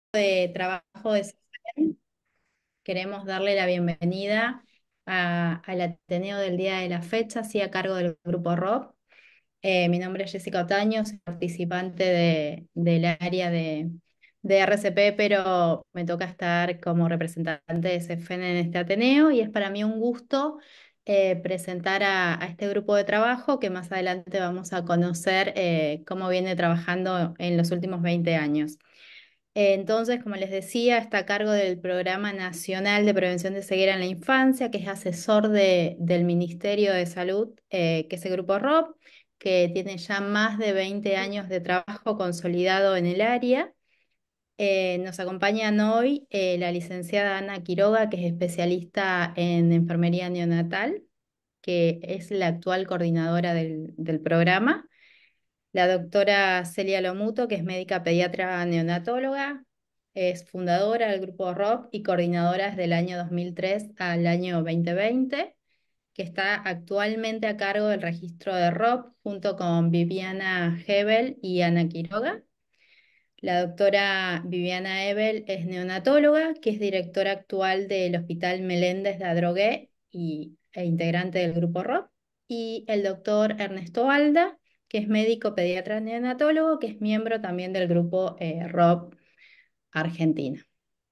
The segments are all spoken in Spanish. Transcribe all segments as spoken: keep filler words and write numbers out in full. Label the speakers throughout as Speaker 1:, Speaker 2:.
Speaker 1: de trabajo de CEFEN. Queremos darle la bienvenida a- al Ateneo del día de la fecha, así a cargo del grupo R O P. Eh, mi nombre es Jessica Otaño, soy participante de- del área de, de R C P, pero me toca estar como representante de CEFEN en este Ateneo y es para mí un gusto eh, presentar a, a este grupo de trabajo que más adelante vamos a conocer eh, cómo viene trabajando en los últimos veinte años. Eh, Entonces, como les decía, está a cargo del Programa Nacional de Prevención de Ceguera en la Infancia, que es asesor de- del Ministerio de Salud, eh, que es el Grupo R O P, que tiene ya más de veinte años de trabajo consolidado en el área. Eh, nos acompañan hoy eh, la licenciada Ana Quiroga, que es especialista en enfermería neonatal, que es la actual coordinadora del del programa. La doctora Celia Lomuto, que es médica pediatra neonatóloga, es fundadora del grupo R O P y coordinadora desde el año dos mil tres al año dos mil veinte, que está actualmente a cargo del registro de R O P junto con Viviana Hebel y Ana Quiroga. La doctora Viviana Hebel es neonatóloga, que es directora actual del Hospital Meléndez de Adrogué y, e integrante del grupo R O P. Y el doctor Ernesto Alda, que es médico pediatra neonatólogo, que es miembro también del grupo eh, R O P Argentina.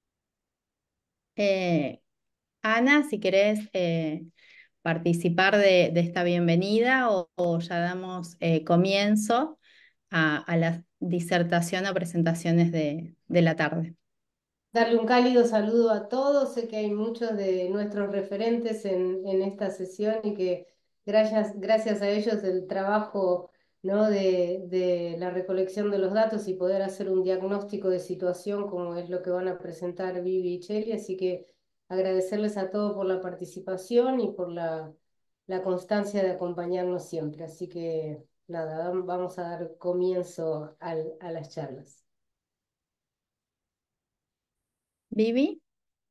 Speaker 1: Eh, Ana, si querés eh, participar de, de esta bienvenida o, o ya damos eh, comienzo a, a la disertación o presentaciones de de la tarde.
Speaker 2: Darle un cálido saludo a todos. Sé que hay muchos de nuestros referentes en, en esta sesión y que gracias, gracias a ellos el trabajo, ¿no? de, de la recolección de los datos y poder hacer un diagnóstico de situación como es lo que van a presentar Vivi y Cheli. Así que agradecerles a todos por la participación y por la, la constancia de acompañarnos siempre. Así que nada, vam- vamos a dar comienzo al- a las charlas.
Speaker 1: Vivi.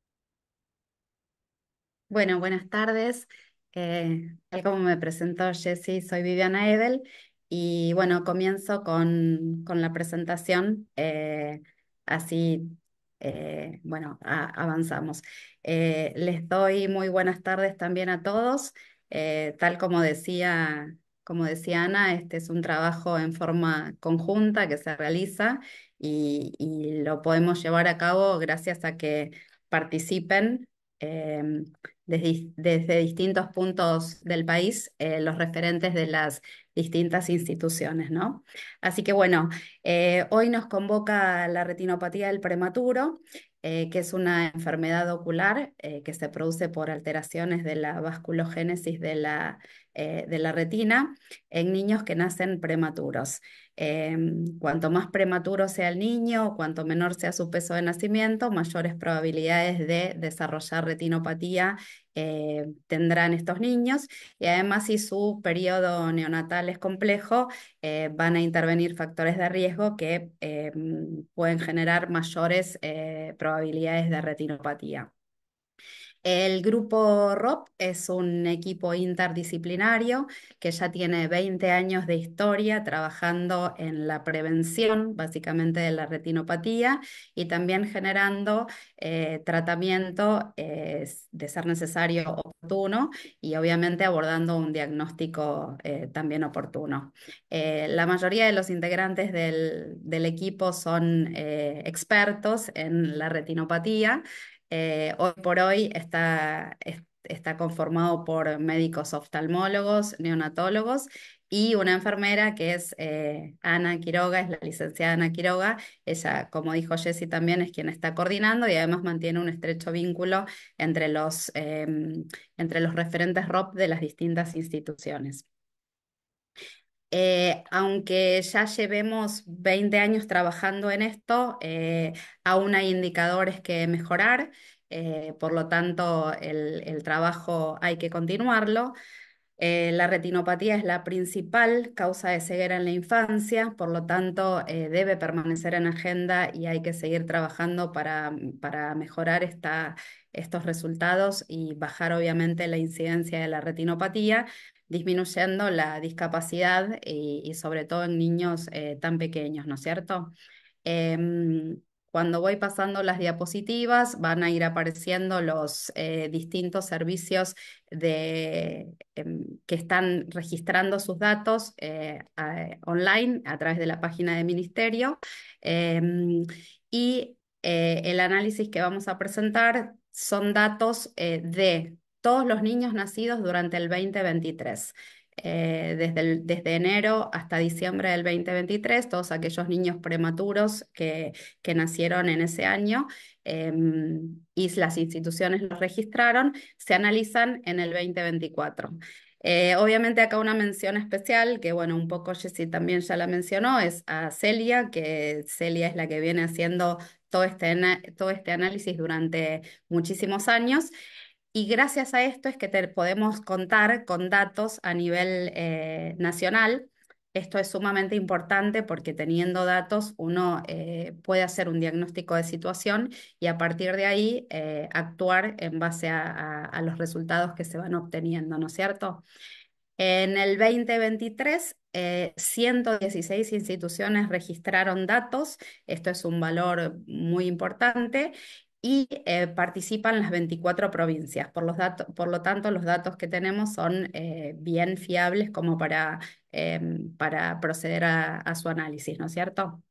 Speaker 3: Bueno, buenas tardes. Eh, tal como me presentó Jessy, soy Viviana Edel y bueno, comienzo con, con la presentación, eh, así, eh, bueno, a- avanzamos. Eh, les doy muy buenas tardes también a todos. Eh, tal como decía, como decía Ana, este es un trabajo en forma conjunta que se realiza y, y lo podemos llevar a cabo gracias a que participen. em, desde, desde distintos puntos del país, eh, los referentes de las distintas instituciones, ¿no? Así que bueno, eh, hoy nos convoca la retinopatía del prematuro, eh, que es una enfermedad ocular eh, que se produce por alteraciones de la vasculogénesis de la, eh, de la retina en niños que nacen prematuros. Eh, Cuanto más prematuro sea el niño, cuanto menor sea su peso de nacimiento, mayores probabilidades de desarrollar retinopatía eh, tendrán estos niños, y además si su periodo neonatal es complejo, eh, van a intervenir factores de riesgo que eh, pueden generar mayores eh, probabilidades de retinopatía. El grupo R O P es un equipo interdisciplinario que ya tiene veinte años de historia trabajando en la prevención, básicamente, de la retinopatía y también generando eh, tratamiento eh, de ser necesario oportuno y obviamente abordando un diagnóstico eh, también oportuno. Eh, la mayoría de los integrantes del, del equipo son eh, expertos en la retinopatía. Eh, hoy por hoy está, es- está conformado por médicos oftalmólogos, neonatólogos y una enfermera que es eh, Ana Quiroga, es la licenciada Ana Quiroga. Ella, como dijo Jessy, también es quien está coordinando y además mantiene un estrecho vínculo entre los, em, entre los referentes R O P de las distintas instituciones. Eh, aunque ya llevemos veinte años trabajando en esto, eh, aún hay indicadores que mejorar, eh, por lo tanto el, el trabajo hay que continuarlo. Eh, la retinopatía es la principal causa de ceguera en la infancia, por lo tanto eh, debe permanecer en agenda y hay que seguir trabajando para, para mejorar esta- estos resultados y bajar obviamente la incidencia de la retinopatía, disminuyendo la discapacidad y, y sobre todo en niños eh, tan pequeños, ¿no es cierto? Em, cuando voy pasando las diapositivas van a ir apareciendo los eh, distintos servicios de, em, que están registrando sus datos eh, a- online a través de la página del ministerio. Em, y eh, el análisis que vamos a presentar son datos eh, de todos los niños nacidos durante el dos mil veintitrés. Eh, desde, el- desde enero hasta diciembre del dos mil veintitrés, todos aquellos niños prematuros que, que nacieron en ese año eh, y las instituciones los registraron, se analizan en el dos mil veinticuatro. Eh, obviamente acá una mención especial, que bueno, un poco Jessy también ya la mencionó, es a Celia, que Celia es la que viene haciendo todo este, ana- todo este análisis durante muchísimos años. Y gracias a esto es que te podemos contar con datos a nivel eh, nacional. Esto es sumamente importante porque teniendo datos uno eh, puede hacer un diagnóstico de situación y a partir de ahí eh, actuar en base a, a- a los resultados que se van obteniendo, ¿no es cierto? En el dos mil veintitrés, eh, ciento dieciséis instituciones registraron datos, esto es un valor muy importante, y eh, participan las veinticuatro provincias. Por los datos, por lo tanto, los datos que tenemos son eh, bien fiables como para, em, para proceder a, a su análisis, ¿no es cierto?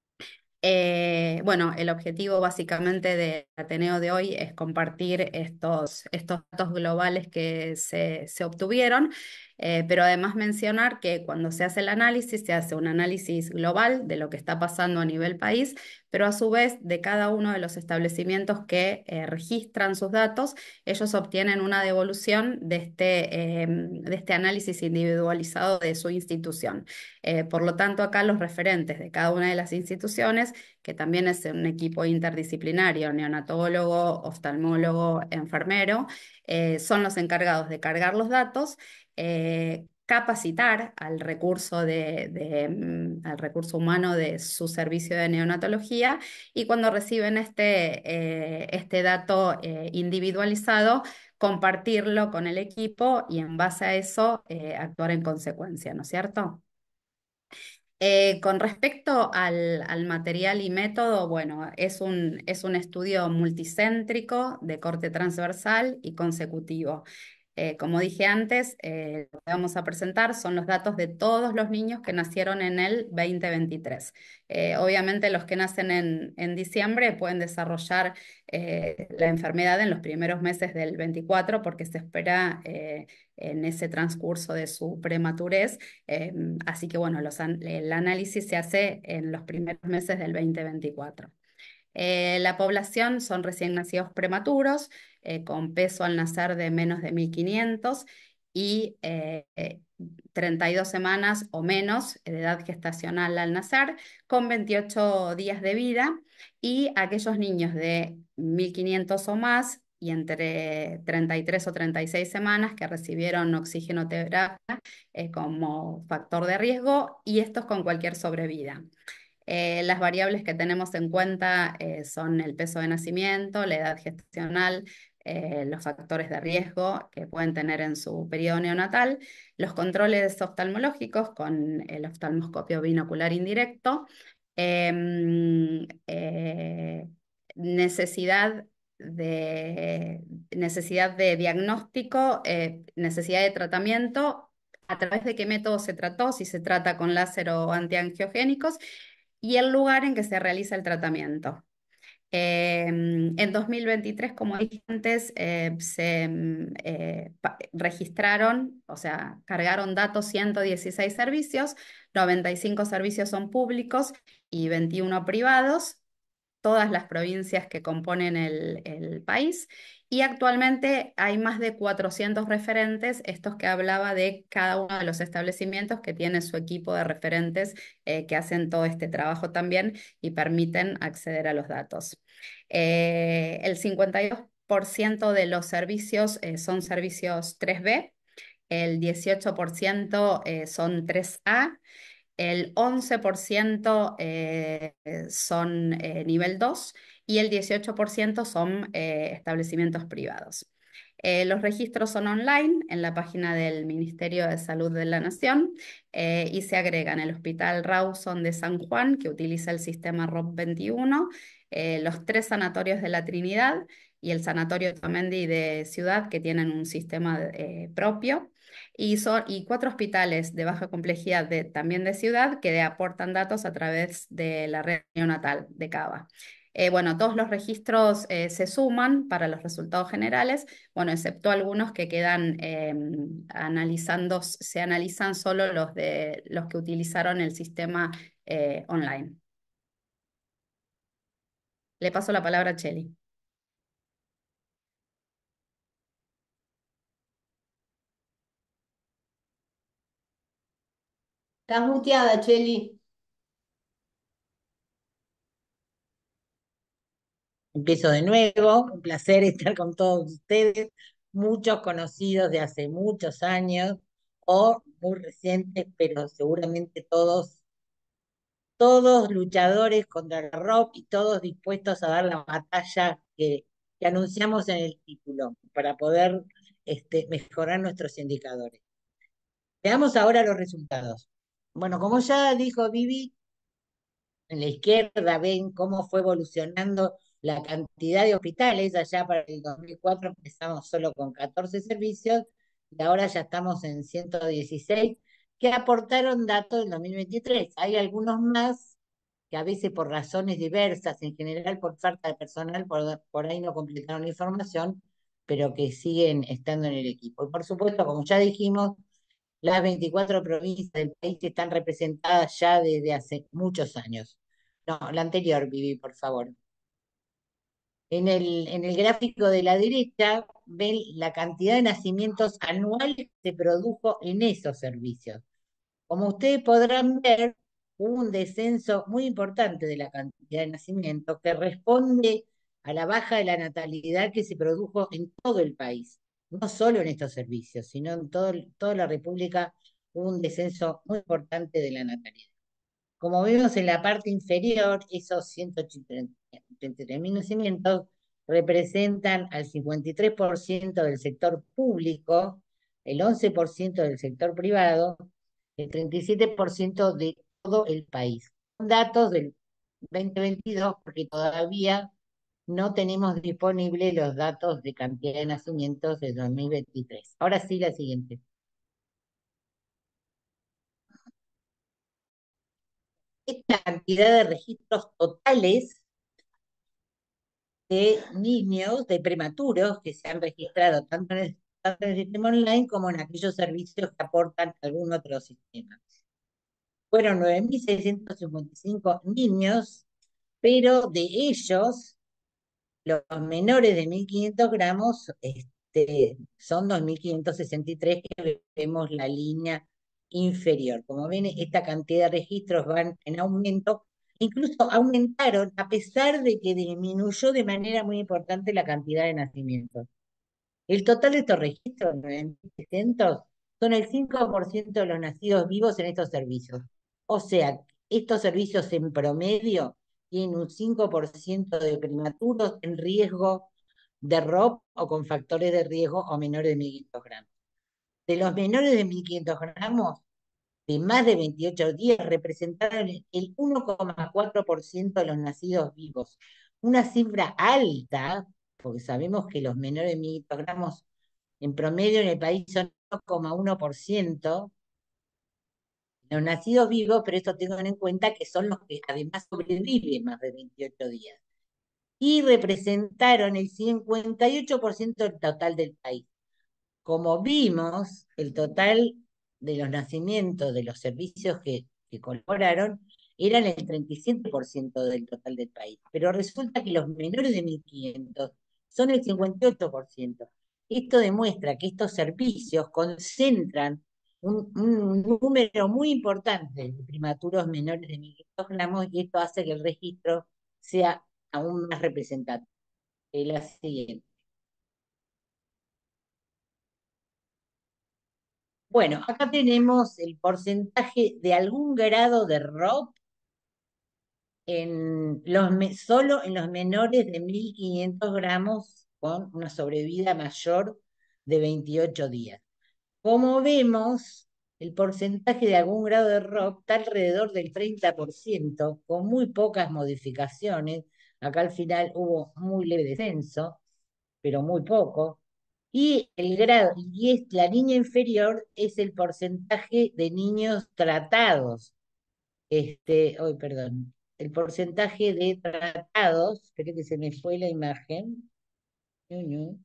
Speaker 3: Eh, bueno, el objetivo básicamente del Ateneo de hoy es compartir estos, estos datos globales que se, se obtuvieron, eh, pero además mencionar que cuando se hace el análisis, se hace un análisis global de lo que está pasando a nivel país, pero a su vez de cada uno de los establecimientos que eh, registran sus datos, ellos obtienen una devolución de este, eh, de este análisis individualizado de su institución. Eh, por lo tanto, acá los referentes de cada una de las instituciones, que también es un equipo interdisciplinario, neonatólogo, oftalmólogo, enfermero, eh, son los encargados de cargar los datos, eh, capacitar al recurso, de, de, mm, al recurso humano de su servicio de neonatología y cuando reciben este, eh, este dato eh, individualizado, compartirlo con el equipo y en base a eso eh, actuar en consecuencia, ¿no es cierto? Eh, con respecto al, al material y método, bueno, es un, es un estudio multicéntrico de corte transversal y consecutivo. Eh, como dije antes, eh, lo que vamos a presentar son los datos de todos los niños que nacieron en el dos mil veintitrés. Eh, obviamente los que nacen en, en diciembre pueden desarrollar eh, la enfermedad en los primeros meses del veinticuatro porque se espera eh, en ese transcurso de su prematurez. Eh, así que bueno, los an- el análisis se hace en los primeros meses del dos mil veinticuatro. Eh, la población son recién nacidos prematuros, eh, con peso al nacer de menos de mil quinientos y eh, eh, treinta y dos semanas o menos de edad gestacional al nacer, con veintiocho días de vida, y aquellos niños de mil quinientos o más y entre treinta y tres o treinta y seis semanas que recibieron oxigenoterapia eh, como factor de riesgo, y estos con cualquier sobrevida. Eh, las variables que tenemos en cuenta eh, son el peso de nacimiento, la edad gestacional, eh, los factores de riesgo que pueden tener en su periodo neonatal, los controles oftalmológicos con el oftalmoscopio binocular indirecto, em, eh, necesidad de, necesidad de diagnóstico, eh, necesidad de tratamiento, a través de qué método se trató, si se trata con láser o antiangiogénicos, y el lugar en que se realiza el tratamiento. Eh, en dos mil veintitrés, como dije antes, eh, se mm, eh, pa- registraron, o sea, cargaron datos ciento dieciséis servicios, noventa y cinco servicios son públicos y veintiuno privados, todas las provincias que componen el, el país, y actualmente hay más de cuatrocientos referentes, estos que hablaba de cada uno de los establecimientos que tiene su equipo de referentes eh, que hacen todo este trabajo también y permiten acceder a los datos. Eh, el cincuenta y dos por ciento de los servicios eh, son servicios tres B, el dieciocho por ciento eh, son tres A, el once por ciento eh, son eh, nivel dos y el dieciocho por ciento son eh, establecimientos privados. Eh, los registros son online en la página del Ministerio de Salud de la Nación eh, y se agregan el Hospital Rawson de San Juan, que utiliza el sistema R O P veintiuno, eh, los tres sanatorios de la Trinidad y el Sanatorio Tomendi de Ciudad, que tienen un sistema eh, propio, y, son, y cuatro hospitales de baja complejidad de, también de Ciudad que aportan datos a través de la red neonatal de Cava. Eh, bueno, todos los registros eh, se suman para los resultados generales, bueno, excepto algunos que quedan eh, analizando, se analizan solo los, de, los que utilizaron el sistema eh, online. Le paso la palabra a Cheli.
Speaker 2: Estás muteada, Cheli.
Speaker 4: Empiezo de nuevo, un placer estar con todos ustedes, muchos conocidos de hace muchos años o muy recientes, pero seguramente todos, todos luchadores contra el rock y todos dispuestos a dar la batalla que, que anunciamos en el título para poder este, mejorar nuestros indicadores. Veamos ahora los resultados. Bueno, como ya dijo Vivi, en la izquierda ven cómo fue evolucionando la cantidad de hospitales. Allá para el dos mil cuatro empezamos solo con catorce servicios y ahora ya estamos en ciento dieciséis que aportaron datos del dos mil veintitrés. Hay algunos más que a veces por razones diversas, en general por falta de personal, por, por ahí no completaron la información, pero que siguen estando en el equipo. Y por supuesto, como ya dijimos, las veinticuatro provincias del país están representadas ya desde hace muchos años. No, la anterior, Vivi, por favor. En el, en el gráfico de la derecha ven la cantidad de nacimientos anuales que se produjo en esos servicios. Como ustedes podrán ver, hubo un descenso muy importante de la cantidad de nacimientos que responde a la baja de la natalidad que se produjo en todo el país, no solo en estos servicios, sino en todo, toda la República hubo un descenso muy importante de la natalidad. Como vemos en la parte inferior, esos ciento ochenta y tres mil nacimientos representan al cincuenta y tres por ciento del sector público, el once por ciento del sector privado, el treinta y siete por ciento de todo el país. Son datos del dos mil veintidós porque todavía no tenemos disponibles los datos de cantidad de nacimientos de dos mil veintitrés. Ahora sí, la siguiente. Esta cantidad de registros totales de niños, de prematuros que se han registrado tanto en el, tanto en el sistema online como en aquellos servicios que aportan algún otro sistema. Fueron nueve mil seiscientos cincuenta y cinco niños, pero de ellos, los menores de mil quinientos gramos este, son dos mil quinientos sesenta y tres, que vemos la línea inferior. Como ven, esta cantidad de registros van en aumento. Incluso aumentaron a pesar de que disminuyó de manera muy importante la cantidad de nacimientos. El total de estos registros, nueve mil seiscientos, son el cinco por ciento de los nacidos vivos en estos servicios. O sea, estos servicios en promedio tienen un cinco por ciento de prematuros en riesgo de R O P o con factores de riesgo o menores de mil quinientos gramos. De los menores de mil quinientos gramos, de más de veintiocho días, representaron el uno coma cuatro por ciento de los nacidos vivos. Una cifra alta, porque sabemos que los menores de mil quinientos gramos en promedio en el país son uno coma uno por ciento los nacidos vivos, pero esto tengan en cuenta que son los que además sobreviven más de veintiocho días. Y representaron el cincuenta y ocho por ciento del total del país. Como vimos, el total de los nacimientos de los servicios que, que colaboraron eran el treinta y siete por ciento del total del país. Pero resulta que los menores de mil quinientos son el cincuenta y ocho por ciento. Esto demuestra que estos servicios concentran un, un número muy importante de prematuros menores de mil quinientos gramos y esto hace que el registro sea aún más representativo. La siguiente. Bueno, acá tenemos el porcentaje de algún grado de R O P en los me- solo en los menores de mil quinientos gramos con una sobrevida mayor de veintiocho días. Como vemos, el porcentaje de algún grado de R O P está alrededor del treinta por ciento, con muy pocas modificaciones, Acá al final hubo muy leve descenso, pero muy poco. Y el grado, y es, la línea inferior es el porcentaje de niños tratados. Este, hoy, perdón, el porcentaje de tratados, espera que se me fue la imagen. Ñu, ñu.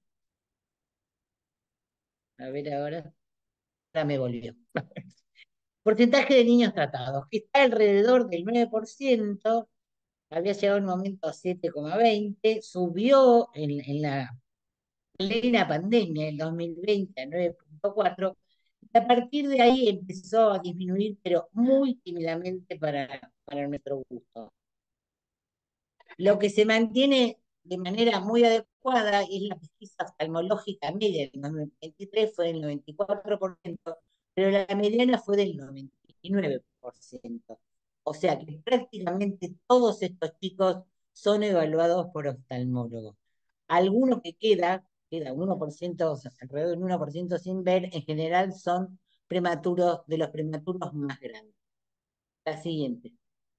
Speaker 4: A ver ahora, ahora me volvió. Porcentaje de niños tratados, que está alrededor del nueve por ciento, había llegado un momento a siete coma veinte, subió en, en la plena pandemia, el dos mil veinte, a nueve punto cuatro, y a partir de ahí empezó a disminuir, pero muy tímidamente para, para nuestro gusto. Lo que se mantiene de manera muy adecuada es la pesquisa oftalmológica media del dos mil veintitrés, fue del noventa y cuatro por ciento, pero la mediana fue del noventa y nueve por ciento. O sea que prácticamente todos estos chicos son evaluados por oftalmólogos. Alguno que queda, queda uno por ciento, o sea, alrededor del uno por ciento sin ver, en general son prematuros, de los prematuros más grandes. La siguiente.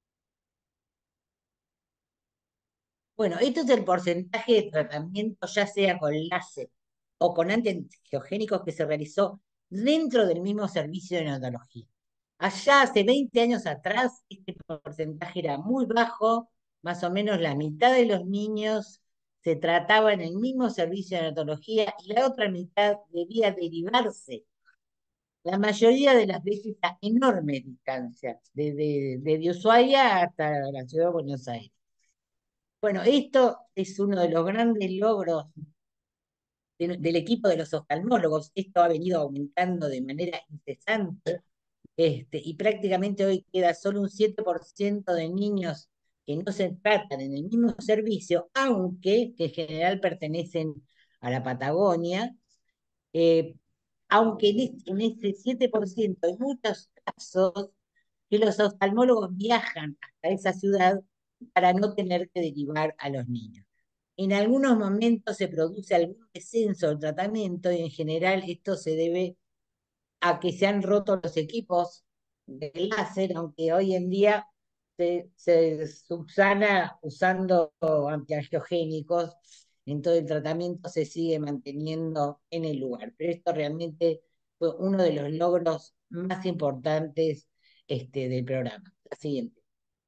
Speaker 4: Bueno, esto es el porcentaje de tratamiento, ya sea con láser o con antiangiogénicos, que se realizó dentro del mismo servicio de neonatología. Allá hace veinte años atrás, este porcentaje era muy bajo, más o menos la mitad de los niños se trataba en el mismo servicio de neonatología y la otra mitad debía derivarse, la mayoría de las veces a enormes distancias, desde, desde Ushuaia hasta la ciudad de Buenos Aires. Bueno, esto es uno de los grandes logros de- del equipo de los oftalmólogos. Esto ha venido aumentando de manera incesante, este, y prácticamente hoy queda solo un siete por ciento de niños que no se tratan en el mismo servicio, aunque que en general pertenecen a la Patagonia, eh, aunque en este, en este siete por ciento hay muchos casos que los oftalmólogos viajan hasta esa ciudad para no tener que derivar a los niños. En algunos momentos se produce algún descenso del tratamiento y en general esto se debe a que se han roto los equipos de láser, aunque hoy en día se, se subsana usando antiangiogénicos, en todo el tratamiento se sigue manteniendo en el lugar. Pero esto realmente fue uno de los logros más importantes, este, del programa. La siguiente.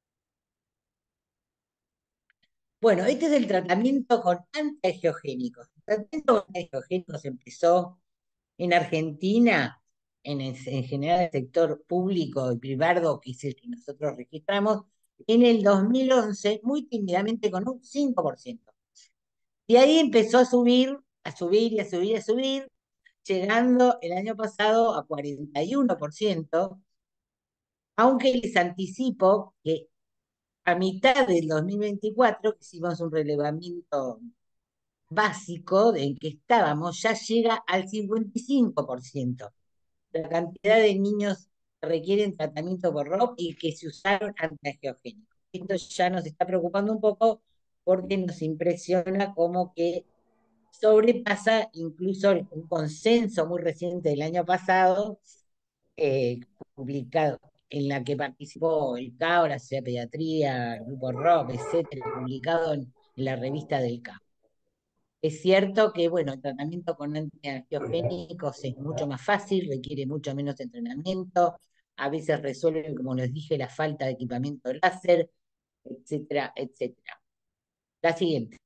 Speaker 4: Bueno, este es el tratamiento con antiangiogénicos. El tratamiento con antiangiogénicos empezó en Argentina, en, el- en general el sector público y privado, que es el que nosotros registramos, en el dos mil once, muy tímidamente con un cinco por ciento. Y ahí empezó a subir, a subir y a subir y a subir, llegando el año pasado a cuarenta y uno por ciento, aunque les anticipo que a mitad del dos mil veinticuatro, que hicimos un relevamiento básico de en que estábamos, ya llega al cincuenta y cinco por ciento la cantidad de niños que requieren tratamiento por R O P y que se usaron antiangiogénicos. Esto ya nos está preocupando un poco porque nos impresiona como que sobrepasa incluso un consenso muy reciente del año pasado, eh, publicado, en la que participó el C A O, la Sociedad de Pediatría, el Grupo R O P, etcétera, publicado en, en la revista del C A O. Es cierto que, bueno, el tratamiento con antiangiogénicos es mucho más fácil, requiere mucho menos entrenamiento, a veces resuelve, como les dije, la falta de equipamiento láser, etcétera, etcétera. La siguiente.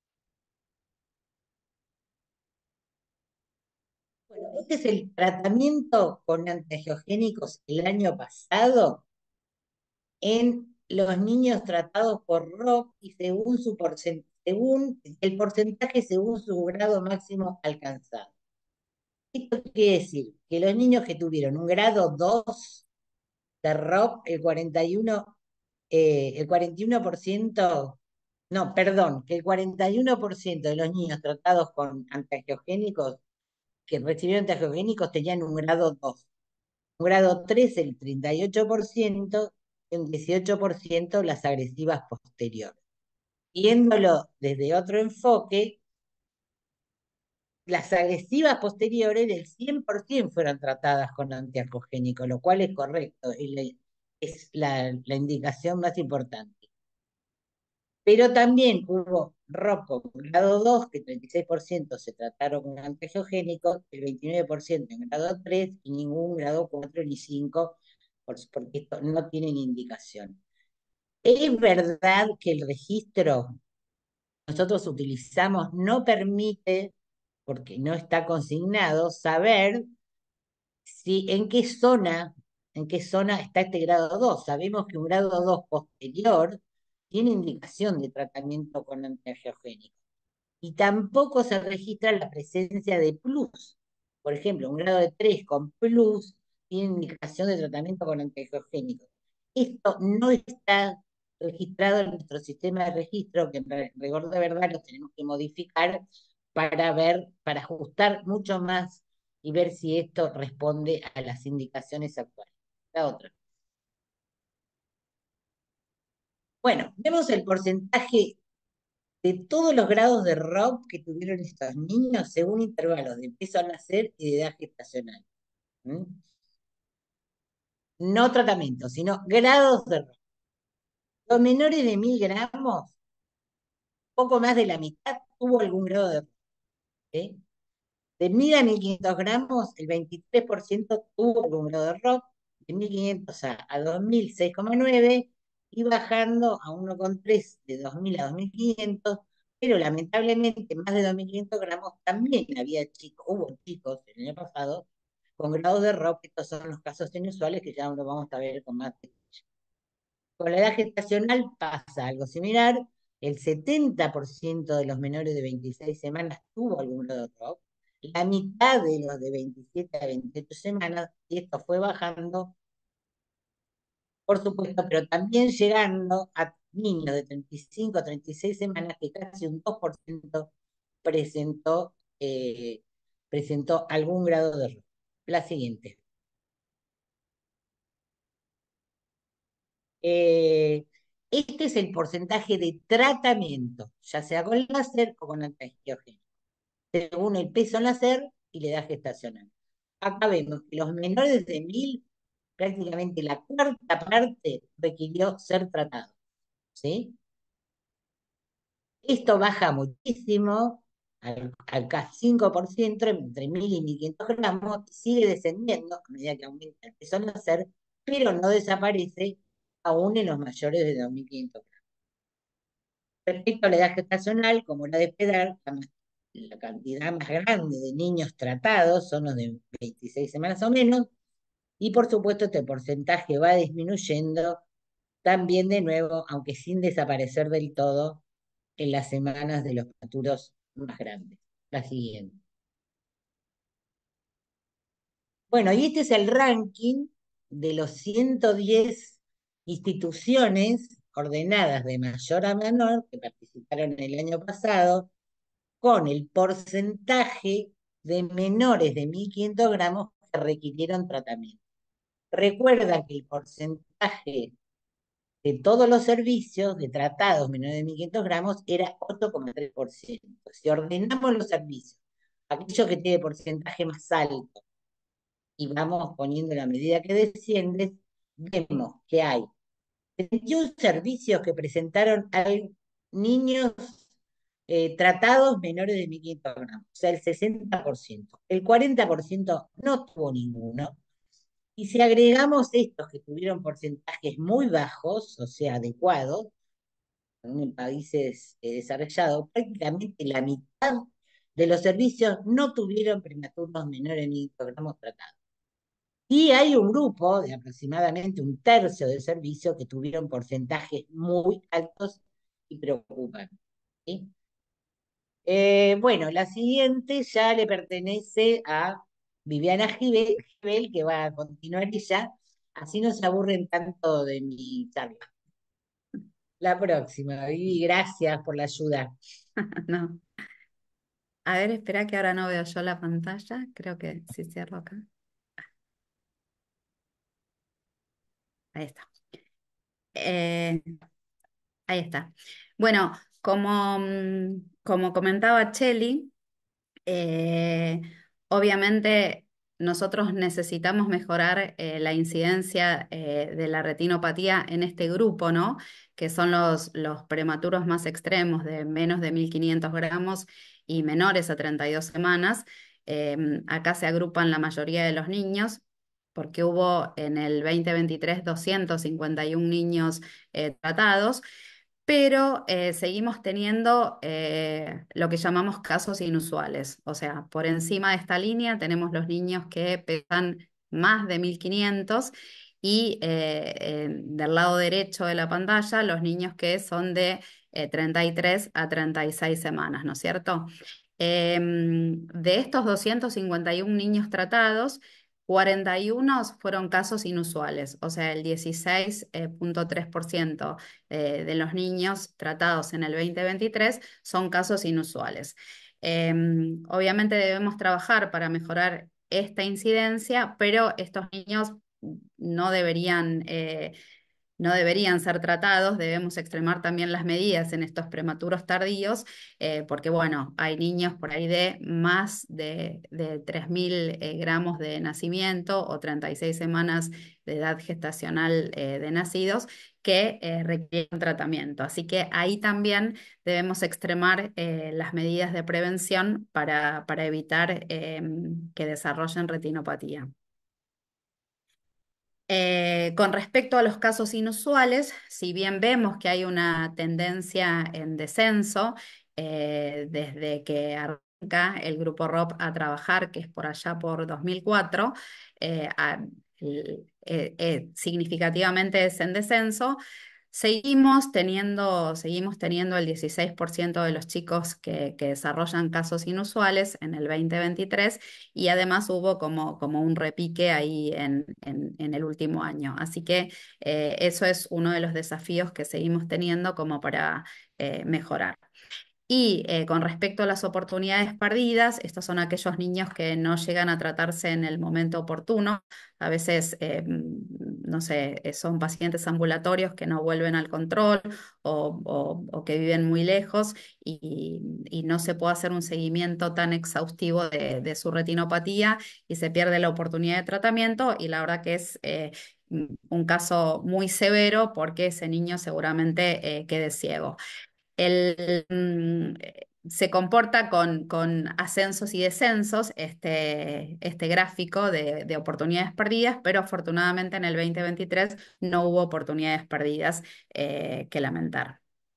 Speaker 4: Bueno, este es el tratamiento con antiangiogénicos el año pasado en los niños tratados por R O P y según su porcentaje, según el porcentaje según su grado máximo alcanzado. Esto quiere decir que los niños que tuvieron un grado dos de R O P, el cuarenta y uno, eh, el cuarenta y uno por ciento, no, perdón, que el cuarenta y uno por ciento de los niños tratados con antiangiogénicos, que recibieron antiangiogénicos, tenían un grado dos. Un grado tres, el treinta y ocho por ciento, y un dieciocho por ciento las agresivas posteriores. Viéndolo desde otro enfoque, las agresivas posteriores del cien por ciento fueron tratadas con antiangiogénico, lo cual es correcto, y la- es la, la indicación más importante. Pero también hubo roco en grado dos, que treinta y seis por ciento se trataron con antiangiogénicos, el veintinueve por ciento en grado tres y ningún grado cuatro ni cinco, por- porque esto no tienen indicación. Es verdad que el registro que nosotros utilizamos no permite, porque no está consignado, saber si en qué zona, en qué zona está este grado dos. Sabemos que un grado dos posterior tiene indicación de tratamiento con antiangiogénicos y tampoco se registra la presencia de plus. Por ejemplo, un grado de tres con plus tiene indicación de tratamiento con antiangiogénicos. Esto no está registrado en nuestro sistema de registro, que en rigor de verdad lo tenemos que modificar para ver, para ajustar mucho más y ver si esto responde a las indicaciones actuales. La otra. Bueno, vemos el porcentaje de todos los grados de R O P que tuvieron estos niños según intervalos de peso al nacer y de edad gestacional. ¿Mm? No tratamiento, sino grados de R O P. Los menores de mil gramos, poco más de la mitad tuvo algún grado de R O P. ¿Sí? De mil a mil quinientos gramos, el veintitrés por ciento tuvo algún grado de R O P. De mil quinientos a, a dos mil, seis coma nueve, y bajando a uno coma tres de dos mil a dos mil quinientos, pero lamentablemente más de dos mil quinientos gramos también había chicos, hubo chicos el año pasado con grados de R O P. Estos son los casos inusuales que ya lo vamos a ver con más detalle. Con la edad gestacional pasa algo similar. El setenta por ciento de los menores de veintiséis semanas tuvo algún grado de R O P. La mitad de los de veintisiete a veintiocho semanas, y esto fue bajando, por supuesto, pero también llegando a niños de treinta y cinco a treinta y seis semanas, que casi un dos por ciento presentó, eh, presentó algún grado de R O P. La siguiente. Eh, este es el porcentaje de tratamiento, ya sea con láser o con antiangiogénico, según el peso láser y la edad gestacional. Acá vemos que los menores de mil, prácticamente la cuarta parte requirió ser tratado. ¿Sí? Esto baja muchísimo, al, al casi cinco por ciento, entre mil y mil quinientos gramos, sigue descendiendo a medida que aumenta el peso láser, pero no desaparece aún en los mayores de dos mil quinientos. Respecto a la edad gestacional, como la de esperar, la, la cantidad más grande de niños tratados son los de veintiséis semanas o menos, y por supuesto este porcentaje va disminuyendo también de nuevo, aunque sin desaparecer del todo, en las semanas de los maturos más grandes. La siguiente. Bueno, y este es el ranking de los ciento diez instituciones ordenadas de mayor a menor que participaron el año pasado, con el porcentaje de menores de mil quinientos gramos que requirieron tratamiento. Recuerda que el porcentaje de todos los servicios de tratados menores de mil quinientos gramos era ocho coma tres por ciento. Si ordenamos los servicios, aquellos que tienen porcentaje más alto, y vamos poniendo la medida que desciende, vemos que hay treinta y uno servicios que presentaron a niños eh, tratados menores de mil quinientos gramos, o sea, el sesenta por ciento. El cuarenta por ciento no tuvo ninguno. Y si agregamos estos que tuvieron porcentajes muy bajos, o sea, adecuados, en países eh, desarrollados, prácticamente la mitad de los servicios no tuvieron prematuros menores de mil quinientos gramos tratados. Y hay un grupo de aproximadamente un tercio del servicio que tuvieron porcentajes muy altos y preocupantes. ¿Sí? Eh, bueno, la siguiente ya le pertenece a Viviana Gibel, que va a continuar ella, así no se aburren tanto de mi charla. La próxima, Vivi, gracias por la ayuda.
Speaker 3: No. A ver, espera que ahora no veo yo la pantalla. Creo que sí cierro acá. Ahí está. Eh, Ahí está. Bueno, como, mm, como comentaba Cheli, eh, obviamente nosotros necesitamos mejorar eh, la incidencia eh, de la retinopatía en este grupo, ¿no? Que son los, los prematuros más extremos de menos de mil quinientos gramos y menores a treinta y dos semanas. Eh, acá se agrupan la mayoría de los niños, porque hubo en el dos mil veintitrés doscientos cincuenta y uno niños eh, tratados, pero eh, seguimos teniendo eh, lo que llamamos casos inusuales. O sea, por encima de esta línea tenemos los niños que pesan más de mil quinientos y eh, eh, del lado derecho de la pantalla los niños que son de eh, treinta y tres a treinta y seis semanas, ¿no es cierto? Em, de estos doscientos cincuenta y uno niños tratados, cuarenta y uno fueron casos inusuales, o sea, el dieciséis punto tres por ciento eh, de los niños tratados en el dos mil veintitrés son casos inusuales. Em, obviamente debemos trabajar para mejorar esta incidencia, pero estos niños no deberían eh, no deberían ser tratados. Debemos extremar también las medidas en estos prematuros tardíos, eh, porque bueno, hay niños por ahí de más de, de tres mil eh, gramos de nacimiento o treinta y seis semanas de edad gestacional eh, de nacidos que eh, requieren tratamiento. Así que ahí también debemos extremar eh, las medidas de prevención para, para evitar eh, que desarrollen retinopatía. Eh, con respecto a los casos inusuales, si bien vemos que hay una tendencia en descenso eh, desde que arranca el grupo R O P a trabajar, que es por allá por dos mil cuatro, eh, a- el- eh, eh, significativamente es en descenso. Seguimos teniendo, seguimos teniendo el dieciséis por ciento de los chicos que, que desarrollan casos inusuales en el dos mil veintitrés y además hubo como, como un repique ahí en, en- en el último año. Así que eh, eso es uno de los desafíos que seguimos teniendo como para eh, mejorar. Y eh, con respecto a las oportunidades perdidas, estos son aquellos niños que no llegan a tratarse en el momento oportuno. A veces, eh, mm, no sé, eh, son pacientes ambulatorios que no vuelven al control o, o- o que viven muy lejos y, y no se puede hacer un seguimiento tan exhaustivo de, de su retinopatía y se pierde la oportunidad de tratamiento y la verdad que es eh, mm, un caso muy severo porque ese niño seguramente eh, quede ciego. El, mm, eh, se comporta con, con ascensos y descensos este, este gráfico de, de oportunidades perdidas, pero afortunadamente en el dos mil veintitrés no hubo oportunidades perdidas eh, que lamentar.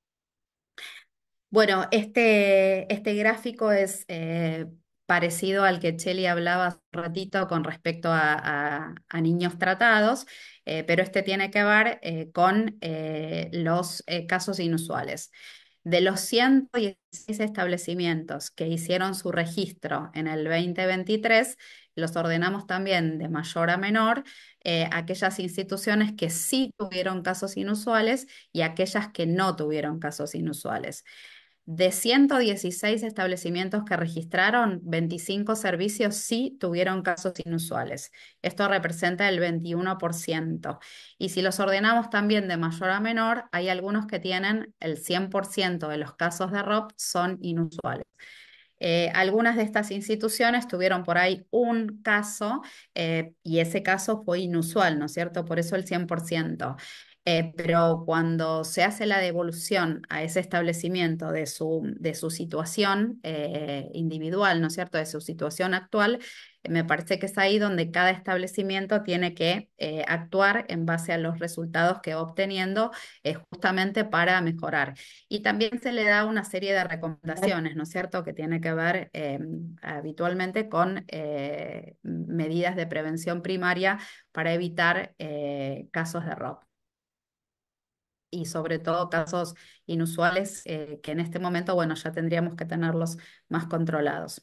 Speaker 3: Bueno, este, este gráfico es eh, parecido al que Cheli hablaba hace un ratito con respecto a, a- a niños tratados, eh, pero este tiene que ver eh, con eh, los eh, casos inusuales. De los ciento dieciséis establecimientos que hicieron su registro en el dos mil veintitrés, los ordenamos también de mayor a menor, eh, aquellas instituciones que sí tuvieron casos inusuales y aquellas que no tuvieron casos inusuales. De ciento dieciséis establecimientos que registraron, veinticinco servicios sí tuvieron casos inusuales. Esto representa el veintiuno por ciento. Y si los ordenamos también de mayor a menor, hay algunos que tienen el cien por ciento de los casos de R O P son inusuales. Eh, algunas de estas instituciones tuvieron por ahí un caso eh, y ese caso fue inusual, ¿no es cierto? Por eso el cien por ciento. Eh, pero cuando se hace la devolución a ese establecimiento de su, de su situación eh, individual, ¿no es cierto? De su situación actual, eh, me parece que es ahí donde cada establecimiento tiene que eh, actuar en base a los resultados que va obteniendo eh, justamente para mejorar. Y también se le da una serie de recomendaciones, ¿no es cierto?, que tiene que ver eh, habitualmente con eh, medidas de prevención primaria para evitar eh, casos de R O P. Y sobre todo casos inusuales eh, que en este momento, bueno, ya tendríamos que tenerlos más controlados.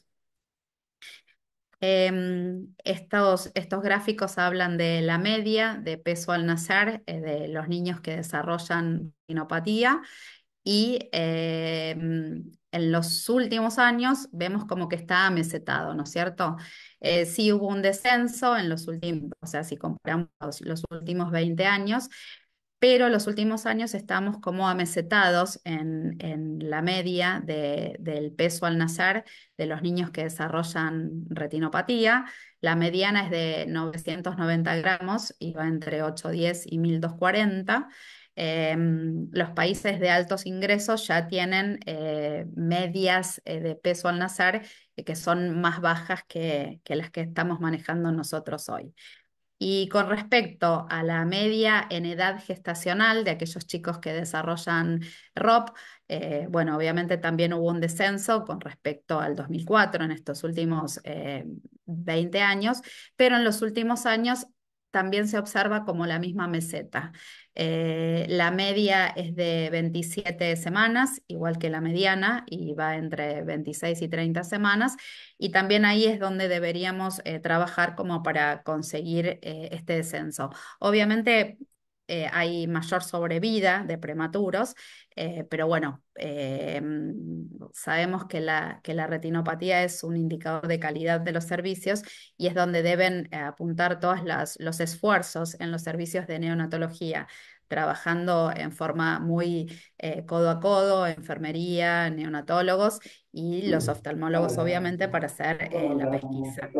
Speaker 3: Em, estos, estos gráficos hablan de la media de peso al nacer eh, de los niños que desarrollan retinopatía y eh, en los últimos años vemos como que está amesetado, ¿no es cierto? Eh, sí hubo un descenso en los últimos, o sea, si comparamos los, los últimos veinte años, pero los últimos años estamos como amesetados en, en la media de- del peso al nacer de los niños que desarrollan retinopatía. La mediana es de novecientos noventa gramos y va entre ochocientos diez y mil doscientos cuarenta. Em, los países de altos ingresos ya tienen eh, medias eh, de peso al nacer eh, que son más bajas que, que las que estamos manejando nosotros hoy. Y con respecto a la media en edad gestacional de aquellos chicos que desarrollan R O P, eh, bueno, obviamente también hubo un descenso con respecto al dos mil cuatro en estos últimos eh, veinte años, pero en los últimos años también se observa como la misma meseta. Eh, la media es de veintisiete semanas, igual que la mediana, y va entre veintiséis y treinta semanas. Y también ahí es donde deberíamos eh, trabajar como para conseguir eh, este descenso. Obviamente eh, hay mayor sobrevida de prematuros, eh, pero bueno, eh, mm, sabemos que la, que la retinopatía es un indicador de calidad de los servicios y es donde deben eh, apuntar todos los esfuerzos en los servicios de neonatología, trabajando en forma muy eh, codo a codo, enfermería, neonatólogos y los oftalmólogos, obviamente, para hacer eh, la pesquisa.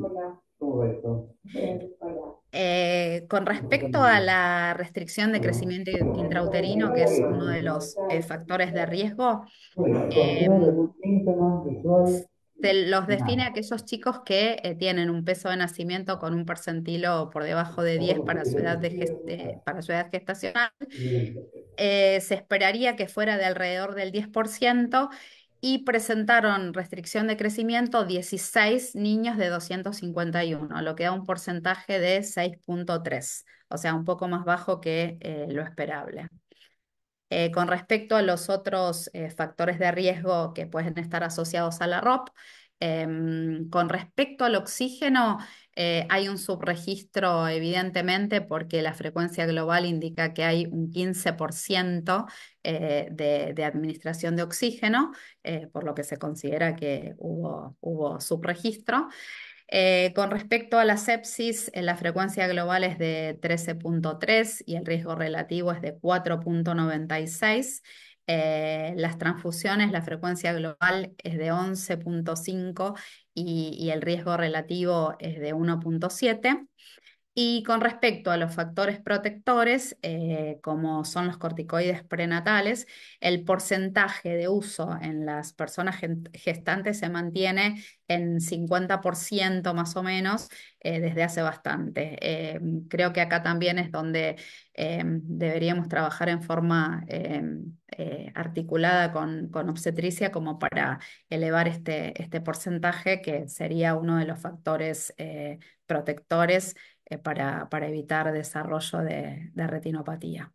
Speaker 3: Eh, con respecto a la restricción de crecimiento intrauterino, que es uno de los eh, factores de riesgo, em, se los define a aquellos chicos que eh, tienen un peso de nacimiento con un percentilo por debajo de diez para su edad, de gest- eh, para su edad gestacional. Eh, se esperaría que fuera de alrededor del diez por ciento y presentaron restricción de crecimiento dieciséis niños de doscientos cincuenta y uno, lo que da un porcentaje de seis punto tres, o sea, un poco más bajo que eh, lo esperable. Eh, con respecto a los otros eh, factores de riesgo que pueden estar asociados a la R O P, em, con respecto al oxígeno, eh, hay un subregistro evidentemente porque la frecuencia global indica que hay un quince por ciento eh, de, de administración de oxígeno, eh, por lo que se considera que hubo, hubo subregistro. Eh, con respecto a la sepsis, eh, la frecuencia global es de trece punto tres y el riesgo relativo es de cuatro punto noventa y seis. Eh, las transfusiones, la frecuencia global es de once punto cinco y, y el riesgo relativo es de uno punto siete. Y con respecto a los factores protectores, eh, como son los corticoides prenatales, el porcentaje de uso en las personas gestantes se mantiene en cincuenta por ciento más o menos eh, desde hace bastante. Eh, creo que acá también es donde eh, deberíamos trabajar en forma eh, eh, articulada con, con obstetricia como para elevar este, este porcentaje que sería uno de los factores eh, protectores eh, para, para evitar desarrollo de, de retinopatía.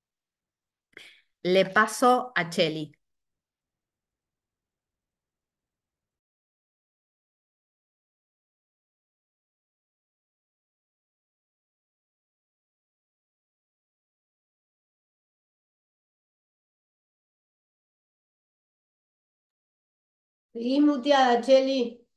Speaker 3: Le paso a Cheli.
Speaker 2: Seguís muteada, Cheli.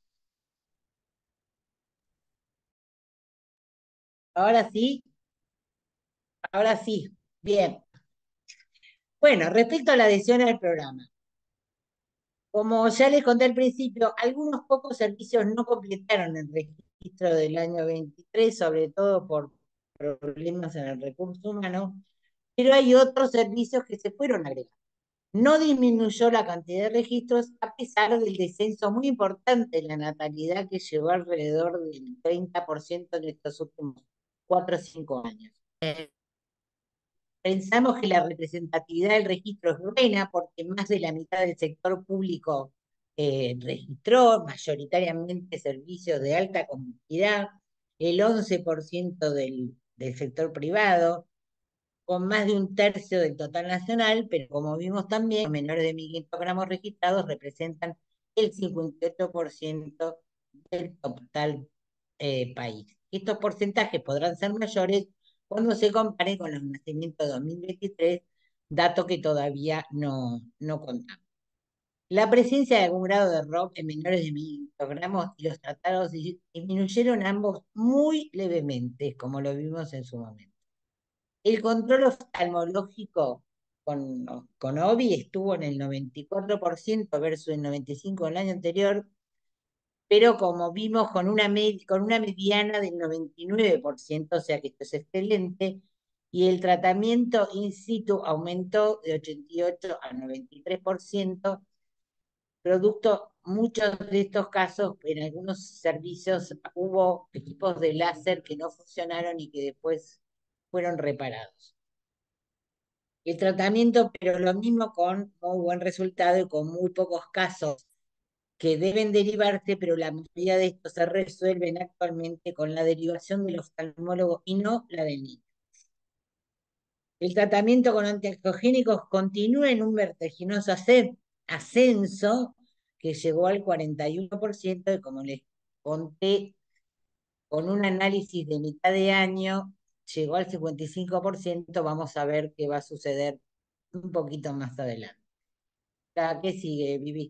Speaker 4: Ahora sí, ahora sí. Bien. Bueno, respecto a la adhesión al programa, como ya les conté al principio, algunos pocos servicios no completaron el registro del año veintitrés, sobre todo por problemas en el recurso humano, pero hay otros servicios que se fueron agregando. No disminuyó la cantidad de registros a pesar del descenso muy importante en la natalidad que llevó alrededor del treinta por ciento en estos últimos cuatro o cinco años.
Speaker 3: Eh,
Speaker 4: Pensamos que la representatividad del registro es buena porque más de la mitad del sector público eh, registró mayoritariamente servicios de alta complejidad, el once por ciento del, del sector privado, con más de un tercio del total nacional, pero como vimos también, los menores de mil quinientos gramos registrados representan el cincuenta y ocho por ciento del total eh, país. Estos porcentajes podrán ser mayores cuando se comparen con los nacimientos de dos mil veintitrés, dato que todavía no, no contamos. La presencia de algún grado de R O P en menores de mil quinientos gramos y los tratados disminuyeron ambos muy levemente, como lo vimos en su momento. El control oftalmológico con, con OBI estuvo en el noventa y cuatro por ciento versus el noventa y cinco por ciento del año anterior, pero como vimos con una, med- con una mediana del noventa y nueve por ciento, o sea que esto es excelente, y el tratamiento in situ aumentó de ochenta y ocho a noventa y tres por ciento, producto muchos de estos casos, en algunos servicios hubo equipos de láser que no funcionaron y que después fueron reparados. El tratamiento, pero lo mismo con muy buen resultado y con muy pocos casos que deben derivarse, pero la mayoría de estos se resuelven actualmente con la derivación del oftalmólogo y no la del niño. El tratamiento con antiangiogénicos continúa en un vertiginoso ascenso que llegó al cuarenta y uno por ciento y como les conté, con un análisis de mitad de año, llegó al cincuenta y cinco por ciento. Vamos a ver qué va a suceder un poquito más adelante. ¿Qué sigue, Vivi?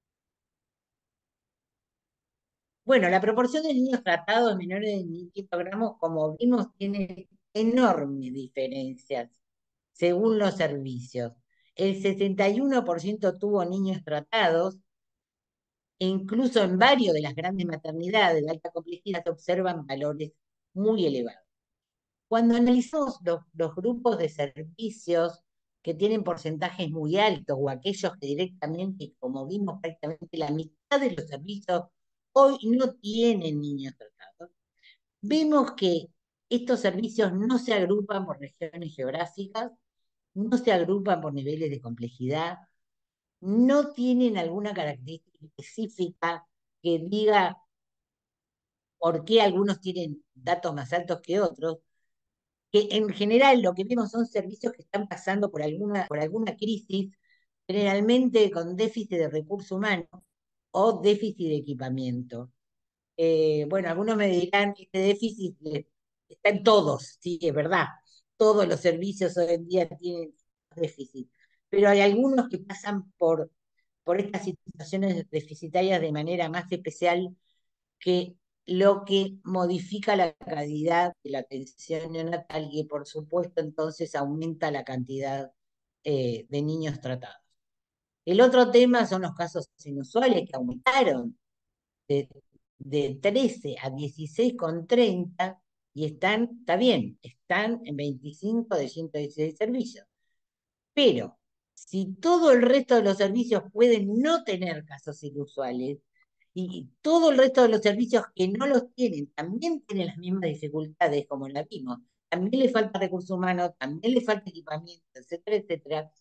Speaker 4: Bueno, la proporción de niños tratados menores de mil gramos, como vimos, tiene enormes diferencias según los servicios. El sesenta y uno por ciento tuvo niños tratados, e incluso en varios de las grandes maternidades de alta complejidad se observan valores muy elevados. Cuando analizamos los, los grupos de servicios que tienen porcentajes muy altos o aquellos que directamente, como vimos prácticamente la mitad de los servicios hoy no tienen niños tratados, vemos que estos servicios no se agrupan por regiones geográficas, no se agrupan por niveles de complejidad, no tienen alguna característica específica que diga por qué algunos tienen datos más altos que otros, que en general lo que vemos son servicios que están pasando por alguna, por alguna crisis, generalmente con déficit de recursos humanos o déficit de equipamiento. Eh, bueno, algunos me dirán, este déficit eh, está en todos, sí, es verdad, todos los servicios hoy en día tienen déficit, pero hay algunos que pasan por, por estas situaciones deficitarias de manera más especial, que lo que modifica la calidad de la atención neonatal y por supuesto entonces aumenta la cantidad eh, de niños tratados. El otro tema son los casos inusuales que aumentaron de, de trece a dieciséis con treinta y están, está bien, están en veinticinco de ciento dieciséis servicios. Pero si todo el resto de los servicios pueden no tener casos inusuales, y todo el resto de los servicios que no los tienen también tienen las mismas dificultades como la vimos, también le falta recursos humanos, también le falta equipamiento, etcétera, etcétera.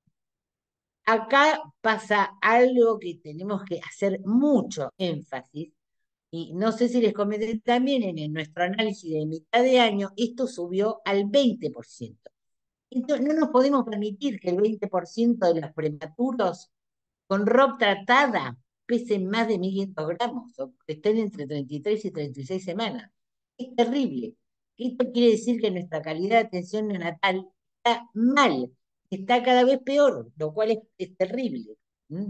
Speaker 4: Acá pasa algo que tenemos que hacer mucho énfasis, y no sé si les comenté también en, en nuestro análisis de mitad de año, esto subió al veinte por ciento. Entonces, no nos podemos permitir que el veinte por ciento de los prematuros con R O P tratada pesen más de mil quinientos gramos, o que estén entre treinta y tres y treinta y seis semanas. Es terrible. Esto quiere decir que nuestra calidad de atención neonatal está mal, está cada vez peor, lo cual es, es terrible. ¿Mm?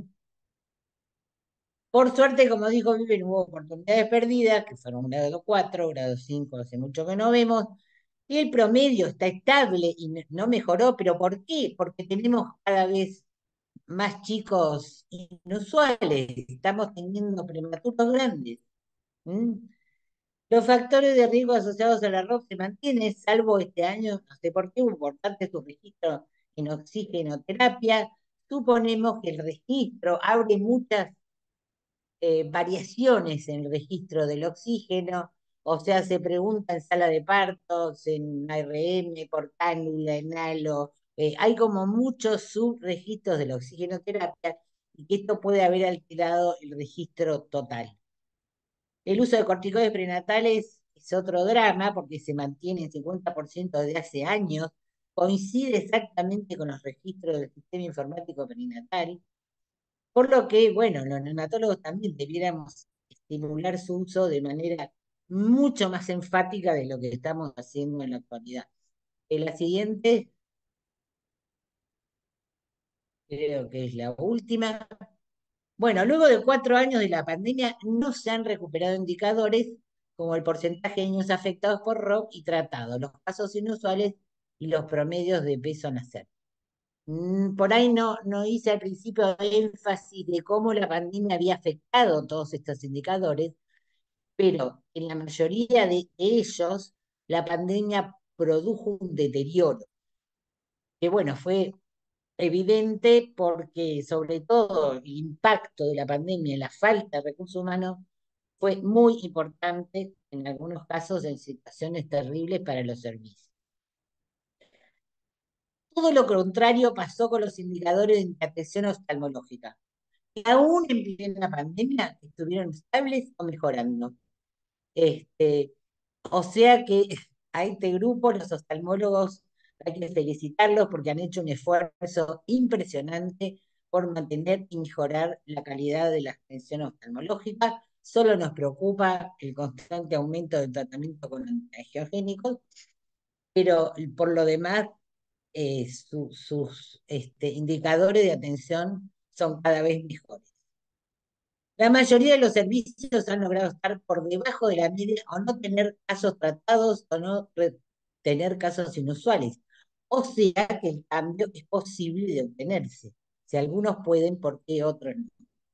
Speaker 4: Por suerte, como dijo Viven, hubo oportunidades perdidas, que fueron grado cuatro, grado cinco, hace mucho que no vemos, y el promedio está estable y no no mejoró, pero ¿por qué? Porque tenemos cada vez más chicos inusuales, estamos teniendo prematuros grandes. ¿Mm? Los factores de riesgo asociados a la R O P se mantienen, salvo este año, no sé por qué, hubo importante su registro en oxigenoterapia. Suponemos que el registro abre muchas eh, variaciones en el registro del oxígeno, o sea, se pregunta en sala de partos, en A R M, por cánula, en halo, eh, hay como muchos subregistros de la oxigenoterapia y que esto puede haber alterado el registro total. El uso de corticoides prenatales es otro drama porque se mantiene en cincuenta por ciento desde hace años, coincide exactamente con los registros del sistema informático perinatal. Por lo que, bueno, los neonatólogos también debiéramos estimular su uso de manera mucho más enfática de lo que estamos haciendo en la actualidad. En la siguiente, creo que es la última. Bueno, luego de cuatro años de la pandemia, no se han recuperado indicadores como el porcentaje de niños afectados por R O C y tratados. Los casos inusuales y los promedios de peso a nacer. Mm, Por ahí no, no hice al principio énfasis de cómo la pandemia había afectado todos estos indicadores, pero en la mayoría de ellos la pandemia produjo un deterioro, que bueno, fue evidente porque sobre todo el impacto de la pandemia en la falta de recursos humanos fue muy importante en algunos casos en situaciones terribles para los servicios. Todo lo contrario pasó con los indicadores de atención oftalmológica, que aún en plena pandemia estuvieron estables o mejorando. Este, o sea que a este grupo, los oftalmólogos, hay que felicitarlos porque han hecho un esfuerzo impresionante por mantener y mejorar la calidad de la atención oftalmológica. Solo nos preocupa el constante aumento del tratamiento con antiangiogénicos, pero por lo demás, eh, su- sus este, indicadores de atención son cada vez mejores. La mayoría de los servicios han logrado estar por debajo de la media o no tener casos tratados o no re- tener casos inusuales. O sea que el cambio es posible de obtenerse. Si algunos pueden, ¿por qué otros no?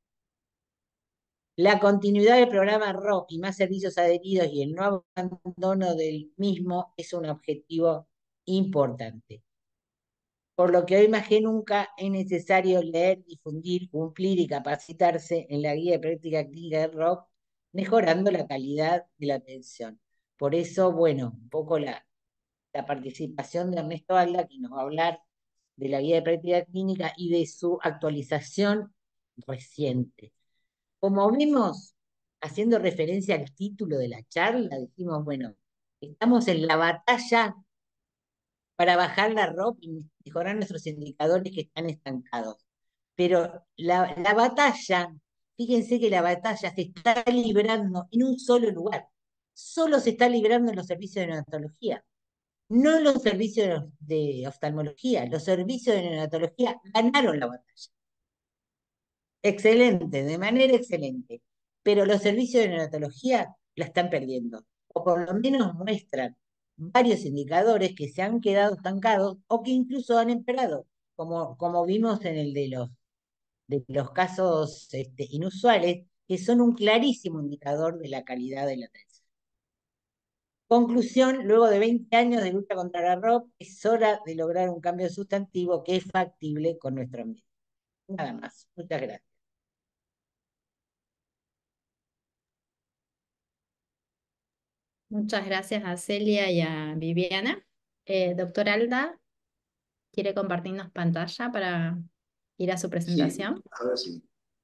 Speaker 4: La continuidad del programa R O P y más servicios adheridos y el no abandono del mismo es un objetivo importante. Por lo que hoy más que nunca es necesario leer, difundir, cumplir y capacitarse en la guía de práctica clínica de R O P, mejorando la calidad de la atención. Por eso, bueno, un poco la, la participación de Ernesto Alda, que nos va a hablar de la guía de práctica clínica y de su actualización reciente. Como vimos, haciendo referencia al título de la charla, dijimos, bueno, estamos en la batalla para bajar la R O P y mejorar nuestros indicadores que están estancados. Pero la, la batalla, fíjense que la batalla se está librando en un solo lugar. Solo se está librando en los servicios de neonatología, no en los servicios de oftalmología. Los servicios de neonatología ganaron la batalla. Excelente, de manera excelente. Pero los servicios de neonatología la están perdiendo, o por lo menos muestran varios indicadores que se han quedado estancados o que incluso han empeorado, como, como vimos en el de los, de los casos este, inusuales, que son un clarísimo indicador de la calidad de la atención. Conclusión, luego de veinte años de lucha contra la R O P, es hora de lograr un cambio sustantivo que es factible con nuestro ambiente. Nada más. Muchas gracias.
Speaker 1: Muchas gracias a Celia y a Viviana. Eh, doctor Alda, ¿quiere compartirnos pantalla para ir a su
Speaker 5: Sí,
Speaker 1: presentación?
Speaker 5: ahora sí.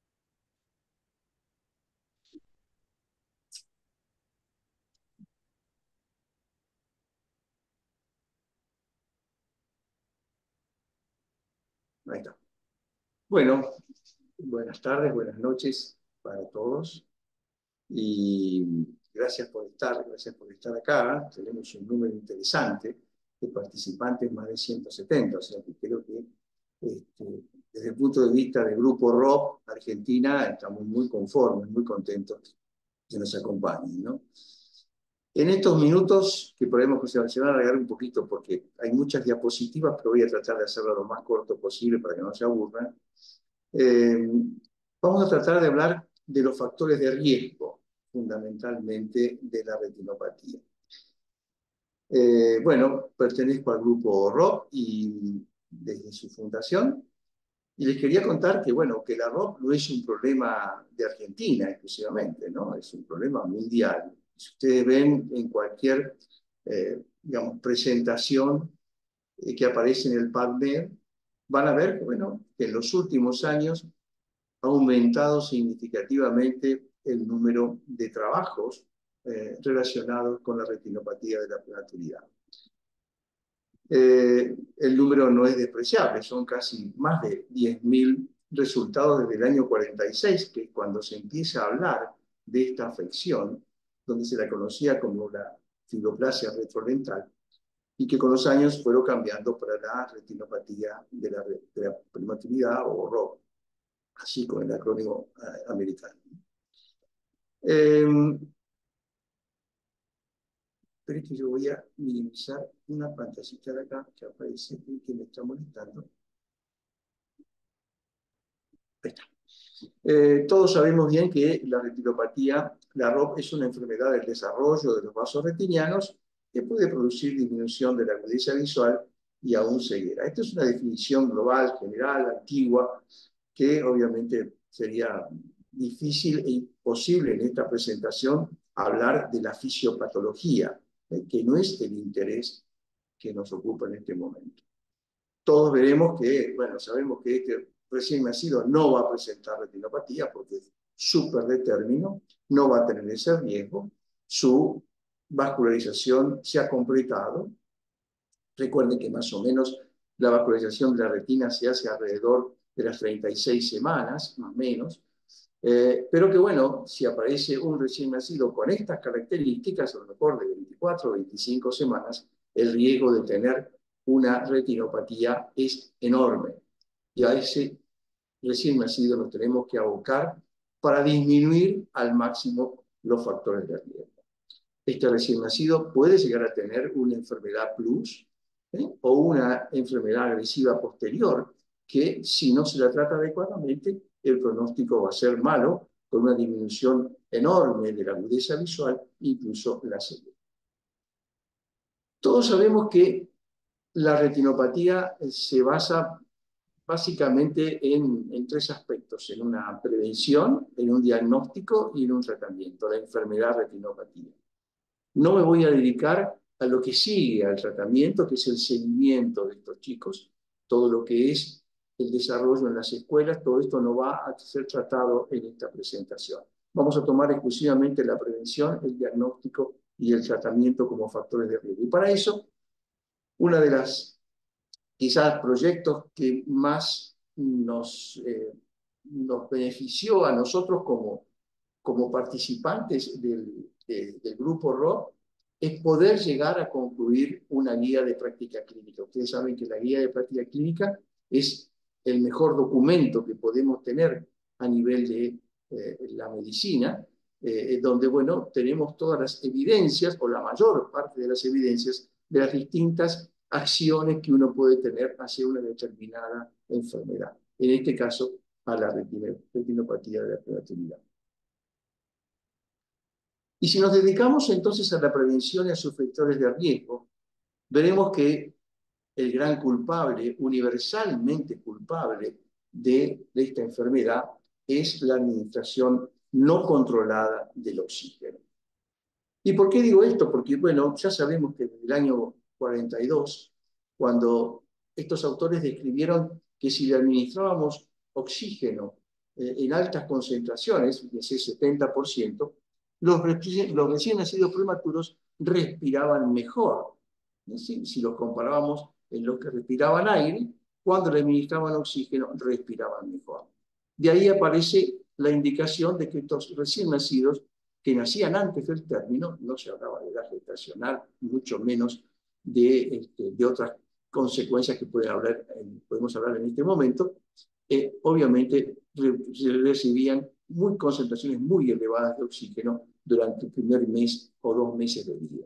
Speaker 5: Ahí está. Bueno, buenas tardes, buenas noches para todos. Y gracias por estar, gracias por estar acá. Tenemos un número interesante de participantes, más de ciento setenta, o sea que creo que este, desde el punto de vista del grupo R O P Argentina estamos muy conformes, muy contentos que nos acompañen, ¿no? En estos minutos, que podemos, se van a alargar un poquito porque hay muchas diapositivas, pero voy a tratar de hacerlo lo más corto posible para que no se aburran. Eh, vamos a tratar de hablar de los factores de riesgo, fundamentalmente de la retinopatía. Eh, bueno, pertenezco al grupo R O P y desde su fundación, y les quería contar que, bueno, que la R O P no es un problema de Argentina exclusivamente, ¿no? Es un problema mundial. Si ustedes ven en cualquier, eh, digamos, presentación eh, que aparece en el PubMed, van a ver, bueno, que en los últimos años ha aumentado significativamente el número de trabajos eh, relacionados con la retinopatía de la prematuridad. Eh, el número no es despreciable, son casi más de diez mil resultados desde el año cuarenta y seis, que es cuando se empieza a hablar de esta afección, donde se la conocía como la fibroplasia retrolental, y que con los años fueron cambiando para la retinopatía de la, de la prematuridad o R O P, así con el acrónimo eh, americano. Eh, pero es que yo voy a minimizar una pantallita de acá que aparece y que me está molestando. Ahí está. Eh, todos sabemos bien que la retinopatía, la R O P, es una enfermedad del desarrollo de los vasos retinianos que puede producir disminución de la agudeza visual y aún ceguera. Esta es una definición global, general, antigua, que obviamente sería difícil e imposible en esta presentación hablar de la fisiopatología, eh, que no es el interés que nos ocupa en este momento. Todos veremos que, bueno, sabemos que este recién nacido no va a presentar retinopatía porque es súper de término, no va a tener ese riesgo, su vascularización se ha completado. Recuerden que más o menos la vascularización de la retina se hace alrededor de las treinta y seis semanas, más o menos, eh, pero que bueno, si aparece un recién nacido con estas características, a lo mejor de veinticuatro o veinticinco semanas, el riesgo de tener una retinopatía es enorme. Y a ese recién nacido nos tenemos que abocar para disminuir al máximo los factores de riesgo. Este recién nacido puede llegar a tener una enfermedad plus, ¿eh? o una enfermedad agresiva posterior, que si no se la trata adecuadamente, el pronóstico va a ser malo, con una disminución enorme de la agudeza visual, incluso la ceguera. Todos sabemos que la retinopatía se basa básicamente en, en tres aspectos: en una prevención, en un diagnóstico y en un tratamiento, la enfermedad retinopatía. No me voy a dedicar a lo que sigue al tratamiento, que es el seguimiento de estos chicos, todo lo que es el desarrollo en las escuelas, todo esto no va a ser tratado en esta presentación. Vamos a tomar exclusivamente la prevención, el diagnóstico y el tratamiento como factores de riesgo. Y para eso, una de las quizás proyectos que más nos, eh, nos benefició a nosotros como, como participantes del, de, del grupo R O P es poder llegar a concluir una guía de práctica clínica. Ustedes saben que la guía de práctica clínica es el mejor documento que podemos tener a nivel de eh, la medicina, eh, donde, bueno, tenemos todas las evidencias, o la mayor parte de las evidencias, de las distintas acciones que uno puede tener hacia una determinada enfermedad. En este caso, a la retinopatía de la prematuridad. Y si nos dedicamos entonces a la prevención y a sus factores de riesgo, veremos que el gran culpable, universalmente culpable de, de esta enfermedad, es la administración no controlada del oxígeno. ¿Y por qué digo esto? Porque, bueno, ya sabemos que desde el año cuarenta y dos, cuando estos autores describieron que si le administrábamos oxígeno eh, en altas concentraciones, de ese setenta por ciento, los, los recién nacidos prematuros respiraban mejor. Si, si los comparábamos en los que respiraban aire, cuando le administraban oxígeno, respiraban mejor. De ahí aparece la indicación de que estos recién nacidos, que nacían antes del término, no se hablaba de edad gestacional, mucho menos de, este, de otras consecuencias que pueden hablar, podemos hablar en este momento, eh, obviamente re, recibían muy, concentraciones muy elevadas de oxígeno durante el primer mes o dos meses de vida.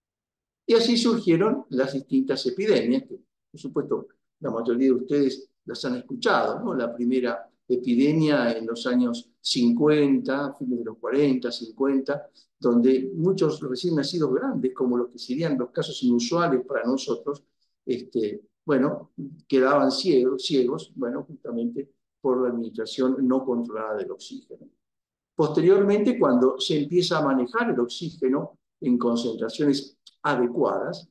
Speaker 5: Y así surgieron las distintas epidemias, que por supuesto la mayoría de ustedes las han escuchado, ¿no? La primera epidemia en los años cincuenta, fines de los cuarenta, cincuenta, donde muchos recién nacidos grandes, como los que serían los casos inusuales para nosotros, este, bueno, quedaban ciegos, ciegos, bueno, justamente por la administración no controlada del oxígeno. Posteriormente, cuando se empieza a manejar el oxígeno en concentraciones adecuadas,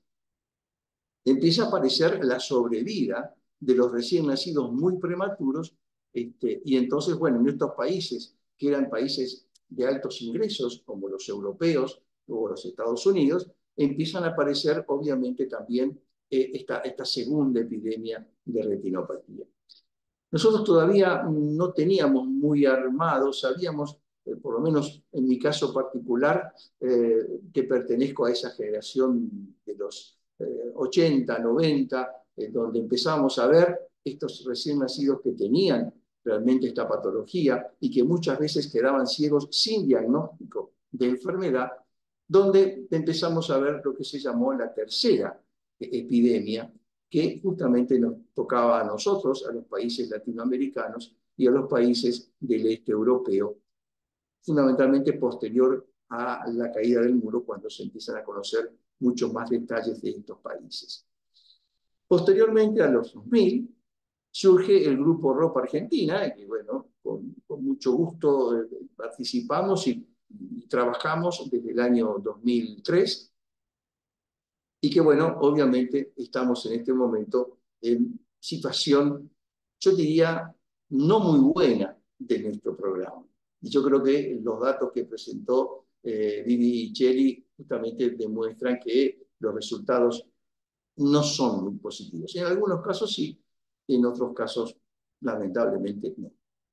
Speaker 5: empieza a aparecer la sobrevida de los recién nacidos muy prematuros, este, y entonces, bueno, en estos países, que eran países de altos ingresos, como los europeos o los Estados Unidos, empiezan a aparecer, obviamente, también eh, esta, esta segunda epidemia de retinopatía. Nosotros todavía no teníamos muy armados, sabíamos, eh, por lo menos en mi caso particular, eh, que pertenezco a esa generación de los eh, ochenta, noventa, eh, donde empezamos a ver estos recién nacidos que tenían realmente esta patología y que muchas veces quedaban ciegos sin diagnóstico de enfermedad, donde empezamos a ver lo que se llamó la tercera epidemia, que justamente nos tocaba a nosotros, a los países latinoamericanos y a los países del este europeo, fundamentalmente posterior a la caída del muro, cuando se empiezan a conocer muchos más detalles de estos países. Posteriormente, a los dos mil, surge el Grupo R O P Argentina, que bueno, con, con mucho gusto eh, participamos y, y trabajamos desde el año dos mil tres, y que bueno, obviamente estamos en este momento en situación, yo diría, no muy buena de nuestro programa. Y yo creo que los datos que presentó eh, Vivi y Cheli justamente demuestran que los resultados no son muy positivos. En algunos casos sí, en otros casos lamentablemente no.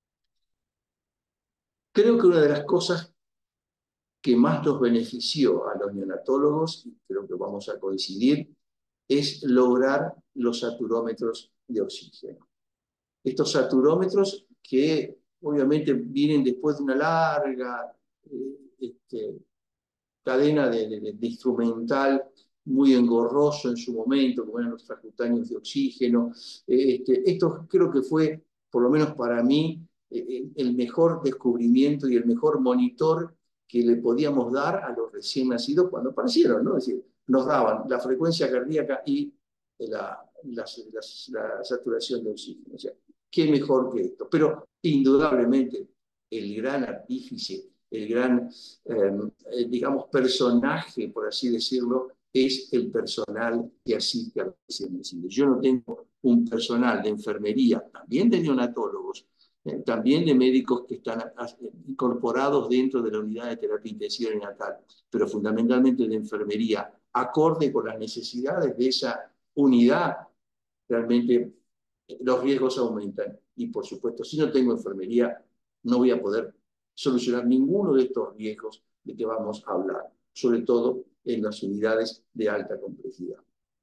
Speaker 5: Creo que una de las cosas que más nos benefició a los neonatólogos, y creo que vamos a coincidir, es lograr los saturómetros de oxígeno. Estos saturómetros que obviamente vienen después de una larga eh, este, cadena de, de, de instrumental muy engorroso en su momento, como eran los transcutáneos de oxígeno. Este, esto creo que fue, por lo menos para mí, eh, el mejor descubrimiento y el mejor monitor que le podíamos dar a los recién nacidos cuando aparecieron, ¿no? Es decir, nos daban la frecuencia cardíaca y la, la, la, la saturación de oxígeno. O sea, ¿qué mejor que esto? Pero indudablemente el gran artífice, el gran, eh, digamos, personaje, por así decirlo, es el personal que asiste a los recién nacidos. Yo no tengo un personal de enfermería, también de neonatólogos, eh, también de médicos que están a, a, incorporados dentro de la unidad de terapia intensiva neonatal, pero fundamentalmente de enfermería, acorde con las necesidades de esa unidad. Realmente los riesgos aumentan. Y por supuesto, si no tengo enfermería, no voy a poder solucionar ninguno de estos riesgos de que vamos a hablar, sobre todo en las unidades de alta complejidad.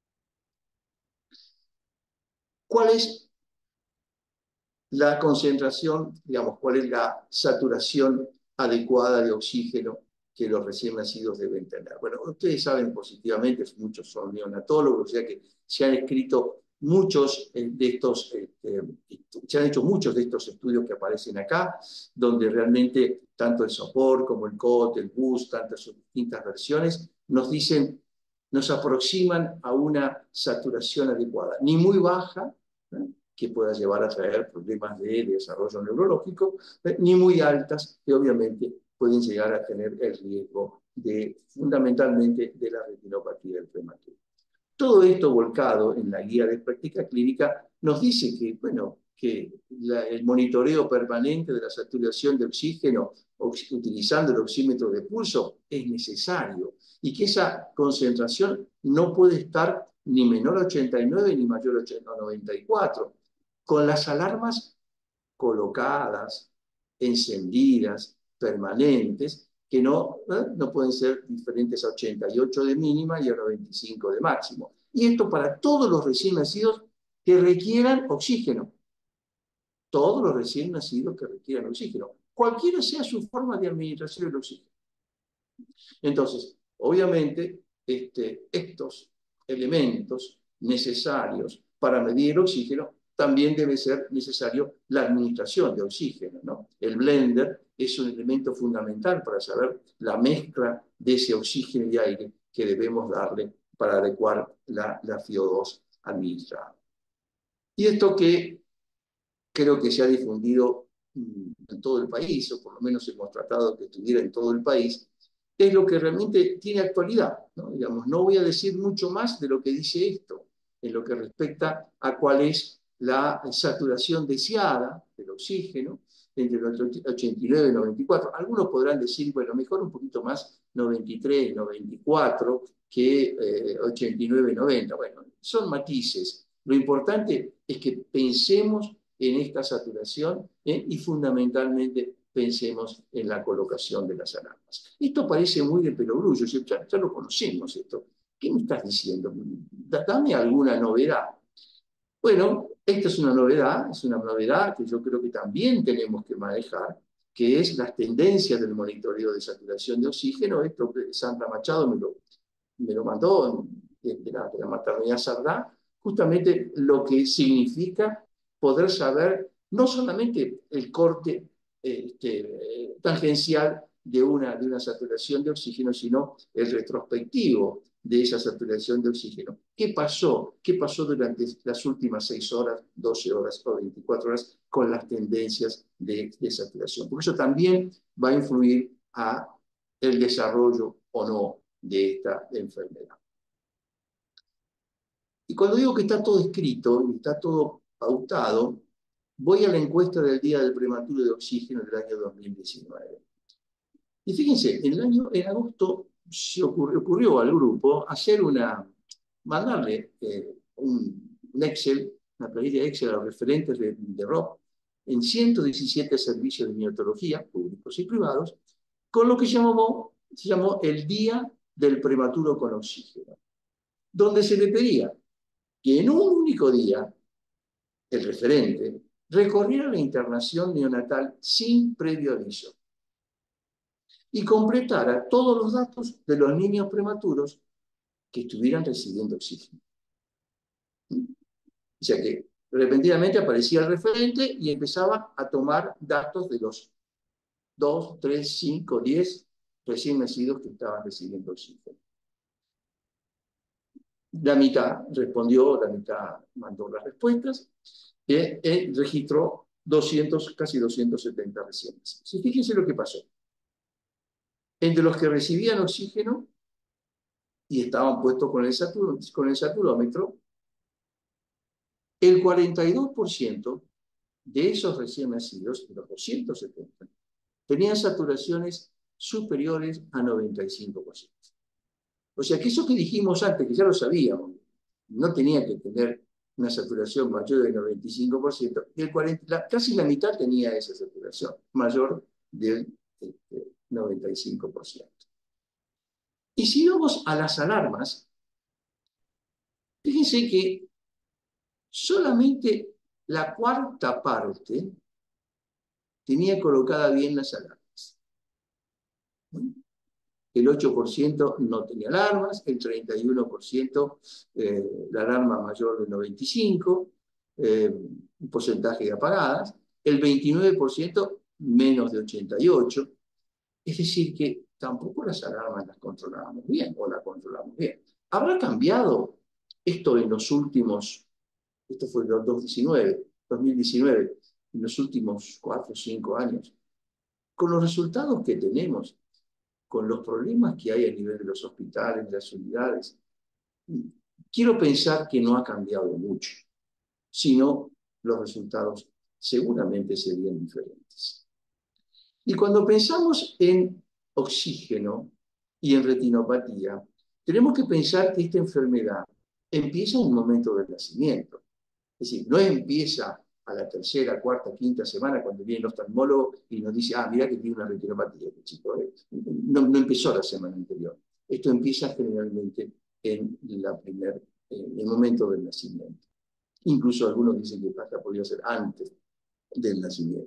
Speaker 5: ¿Cuál es la concentración, digamos, cuál es la saturación adecuada de oxígeno que los recién nacidos deben tener? Bueno, ustedes saben positivamente, muchos son neonatólogos, o sea que se han escrito muchos de estos, este, se han hecho muchos de estos estudios que aparecen acá, donde realmente tanto el SOPOR como el C O T, el B U S, tantas sus distintas versiones, nos dicen, nos aproximan a una saturación adecuada, ni muy baja, ¿eh?, que pueda llevar a traer problemas de desarrollo neurológico, ¿eh?, ni muy altas, que obviamente pueden llegar a tener el riesgo de, fundamentalmente, de la retinopatía del prematuro. Todo esto volcado en la guía de práctica clínica nos dice que, bueno, que la, el monitoreo permanente de la saturación de oxígeno utilizando el oxímetro de pulso es necesario y que esa concentración no puede estar ni menor a ochenta y nueve ni mayor a noventa y cuatro, con las alarmas colocadas, encendidas, permanentes, que no, ¿eh? no pueden ser diferentes a ochenta y ocho de mínima y a noventa y cinco de máximo. Y esto para todos los recién nacidos que requieran oxígeno. Todos los recién nacidos que requieran oxígeno. Cualquiera sea su forma de administración del oxígeno. Entonces, obviamente, este, estos elementos necesarios para medir el oxígeno también debe ser necesario la administración de oxígeno, ¿no? El blender es un elemento fundamental para saber la mezcla de ese oxígeno y aire que debemos darle para adecuar la, la F I O dos administrada. Y esto que creo que se ha difundido en todo el país, o por lo menos hemos tratado de que estuviera en todo el país, es lo que realmente tiene actualidad, ¿no? Digamos, no voy a decir mucho más de lo que dice esto, en lo que respecta a cuál es la saturación deseada del oxígeno entre los ochenta y nueve y noventa y cuatro. Algunos podrán decir, bueno, mejor un poquito más noventa y tres, noventa y cuatro que eh, ochenta y nueve, noventa. Bueno, son matices. Lo importante es que pensemos en esta saturación, ¿eh?, y fundamentalmente pensemos en la colocación de las alarmas. Esto parece muy de perogrullo, ya, ya lo conocemos esto. ¿Qué me estás diciendo? Dame alguna novedad. Bueno, esta es una novedad, es una novedad que yo creo que también tenemos que manejar, que es las tendencias del monitoreo de saturación de oxígeno. Esto que Sandra Machado me lo, me lo mandó de, de, la, de la maternidad Sardá, justamente lo que significa poder saber no solamente el corte este, tangencial de una, de una saturación de oxígeno, sino el retrospectivo de esa saturación de oxígeno. ¿Qué pasó? ¿Qué pasó durante las últimas seis horas, doce horas o veinticuatro horas con las tendencias de, de saturación? Porque eso también va a influir a el desarrollo o no de esta enfermedad. Y cuando digo que está todo escrito y está todo pautado, voy a la encuesta del Día del Prematuro de Oxígeno del año dos mil diecinueve. Y fíjense, en, el año, en agosto se ocurrió, ocurrió al grupo hacer una, mandarle eh, un, un Excel, una planilla Excel a los referentes de, de R O P en ciento diecisiete servicios de neonatología, públicos y privados, con lo que se llamó, se llamó el Día del Prematuro con Oxígeno, donde se le pedía que en un único día el referente recorriera la internación neonatal sin previo aviso y completara todos los datos de los niños prematuros que estuvieran recibiendo oxígeno. O sea que repentinamente aparecía el referente y empezaba a tomar datos de los dos, tres, cinco, diez recién nacidos que estaban recibiendo oxígeno. La mitad respondió, la mitad mandó las respuestas, eh, eh, registró doscientos, casi doscientos setenta recién nacidos. Y fíjense lo que pasó. Entre los que recibían oxígeno y estaban puestos con el, satur con el saturómetro, el cuarenta y dos por ciento de esos recién nacidos, de los doscientos setenta, tenían saturaciones superiores a noventa y cinco por ciento. O sea que eso que dijimos antes, que ya lo sabíamos, no tenía que tener una saturación mayor del noventa y cinco por ciento, y el cuarenta, la, casi la mitad tenía esa saturación, mayor del este, noventa y cinco por ciento. Y si vamos a las alarmas, fíjense que solamente la cuarta parte tenía colocada bien las alarmas. El ocho por ciento no tenía alarmas, el treinta y uno por ciento eh, la alarma mayor del noventa y cinco por ciento, eh, un porcentaje de apagadas, el veintinueve por ciento menos de ochenta y ocho por ciento, es decir que tampoco las alarmas las controlábamos bien, o las controlamos bien. ¿Habrá cambiado esto en los últimos, esto fue en dos mil diecinueve, en los últimos cuatro o cinco años? Con los resultados que tenemos, con los problemas que hay a nivel de los hospitales, de las unidades, quiero pensar que no ha cambiado mucho, sino los resultados seguramente serían diferentes. Y cuando pensamos en oxígeno y en retinopatía, tenemos que pensar que esta enfermedad empieza en el momento del nacimiento. Es decir, no empieza a la tercera, cuarta, quinta semana cuando viene el oftalmólogo y nos dice, ah, mira que tiene una retinopatía, este chico. No, no empezó la semana anterior. Esto empieza generalmente en, la primer, en el momento del nacimiento. Incluso algunos dicen que hasta podría ser antes del nacimiento.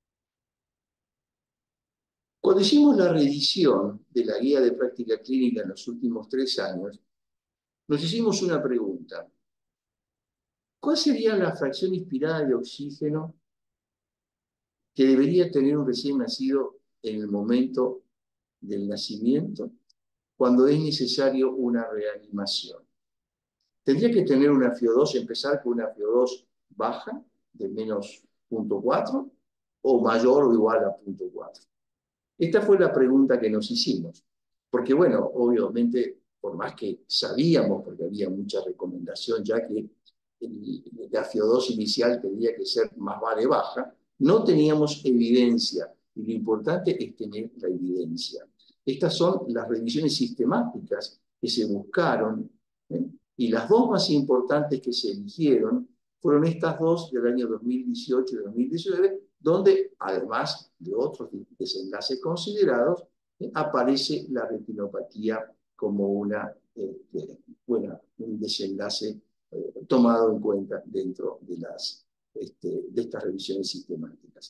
Speaker 5: Cuando hicimos la reedición de la guía de práctica clínica en los últimos tres años, nos hicimos una pregunta. ¿Cuál sería la fracción inspirada de oxígeno que debería tener un recién nacido en el momento del nacimiento cuando es necesario una reanimación? Tendría que tener una F I O dos, empezar con una F I O dos baja, de menos punto cuatro, o mayor o igual a punto cuatro. Esta fue la pregunta que nos hicimos. Porque, bueno, obviamente, por más que sabíamos, porque había mucha recomendación ya que el, la F I O dos inicial tendría que ser más vale baja, no teníamos evidencia. Y lo importante es tener la evidencia. Estas son las revisiones sistemáticas que se buscaron, ¿eh? Y las dos más importantes que se eligieron fueron estas dos del año dos mil dieciocho y dos mil diecinueve, donde, además de otros desenlaces considerados, eh, aparece la retinopatía como una, eh, buena, un desenlace eh, tomado en cuenta dentro de, las, este, de estas revisiones sistemáticas.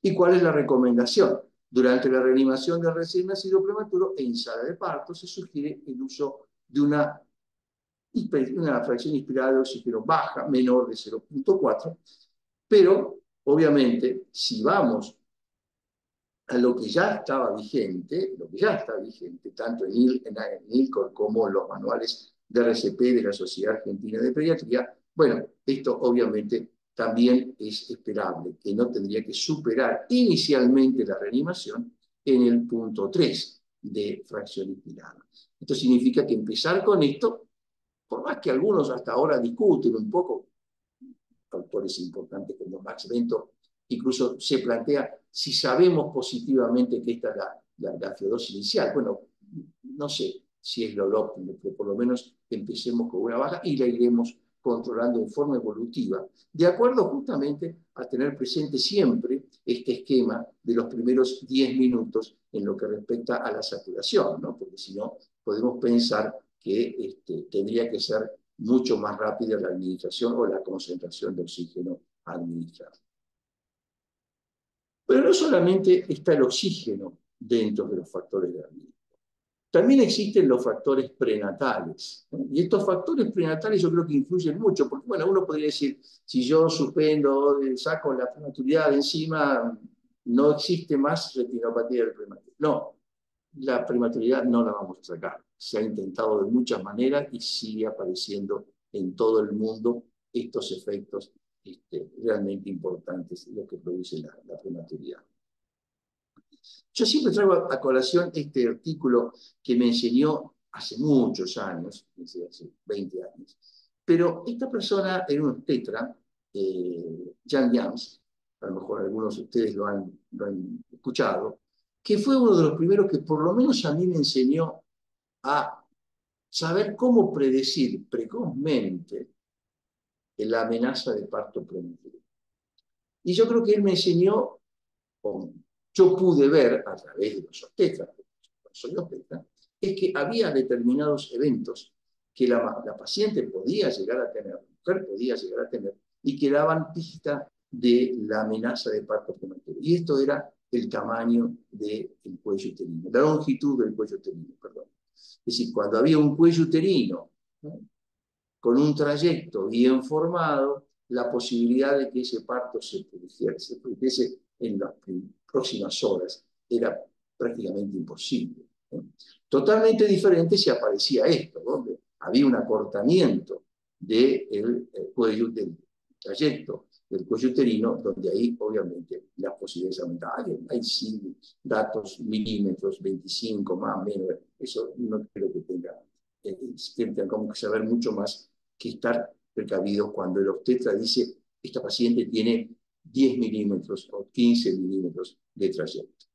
Speaker 5: ¿Y cuál es la recomendación? Durante la reanimación del recién nacido prematuro en sala de parto se sugiere el uso de una, una fracción inspirada de oxígeno baja, menor de cero punto cuatro, pero obviamente si vamos a lo que ya estaba vigente, lo que ya está vigente, tanto en, I L, en I L C O R como en los manuales de R C P de la Sociedad Argentina de Pediatría, bueno, esto obviamente también es esperable, que no tendría que superar inicialmente la reanimación en el punto tres de fracción inspirada. Esto significa que empezar con esto, por más que algunos hasta ahora discuten un poco, factores importantes como Max Bento, incluso se plantea si sabemos positivamente que esta es la, la, la feodosis inicial. Bueno, no sé si es lo óptimo, pero por lo menos empecemos con una baja y la iremos controlando en forma evolutiva, de acuerdo justamente a tener presente siempre este esquema de los primeros diez minutos en lo que respecta a la saturación, ¿no? Porque si no, podemos pensar que este, tendría que ser mucho más rápida la administración o la concentración de oxígeno administrado. Pero no solamente está el oxígeno dentro de los factores de riesgo, también existen los factores prenatales, ¿no? Y estos factores prenatales yo creo que influyen mucho, porque bueno, uno podría decir, si yo suspendo, saco la prematuridad de encima, no existe más retinopatía del prematuro. No, la prematuridad no la vamos a sacar. Se ha intentado de muchas maneras y sigue apareciendo en todo el mundo estos efectos este, realmente importantes, lo que produce la, la prematuridad. Yo siempre traigo a colación este artículo que me enseñó hace muchos años, hace veinte años, pero esta persona era un obstetra, eh, Jan Jans, a lo mejor algunos de ustedes lo han, lo han escuchado, que fue uno de los primeros que por lo menos a mí me enseñó a saber cómo predecir precozmente la amenaza de parto prematuro. Y yo creo que él me enseñó, o yo pude ver a través de los obstetras, soy obstetra, es que había determinados eventos que la, la paciente podía llegar a tener, la mujer podía llegar a tener, y que daban pista de la amenaza de parto prematuro. Y esto era el tamaño del cuello uterino, la longitud del cuello uterino, perdón. Es decir, cuando había un cuello uterino, ¿no?, con un trayecto bien formado, la posibilidad de que ese parto se produjera, se produjese en las próximas horas era prácticamente imposible, ¿no? Totalmente diferente si aparecía esto, donde había un acortamiento del de cuello, del trayecto del cuello uterino, donde ahí obviamente las posibilidades aumentaban. Hay, hay sí, datos milímetros, veinticinco, más, menos, eso no creo que tenga, eh, tengan que saber mucho más que estar precavidos cuando el obstetra dice, esta paciente tiene diez milímetros o quince milímetros de trayecto.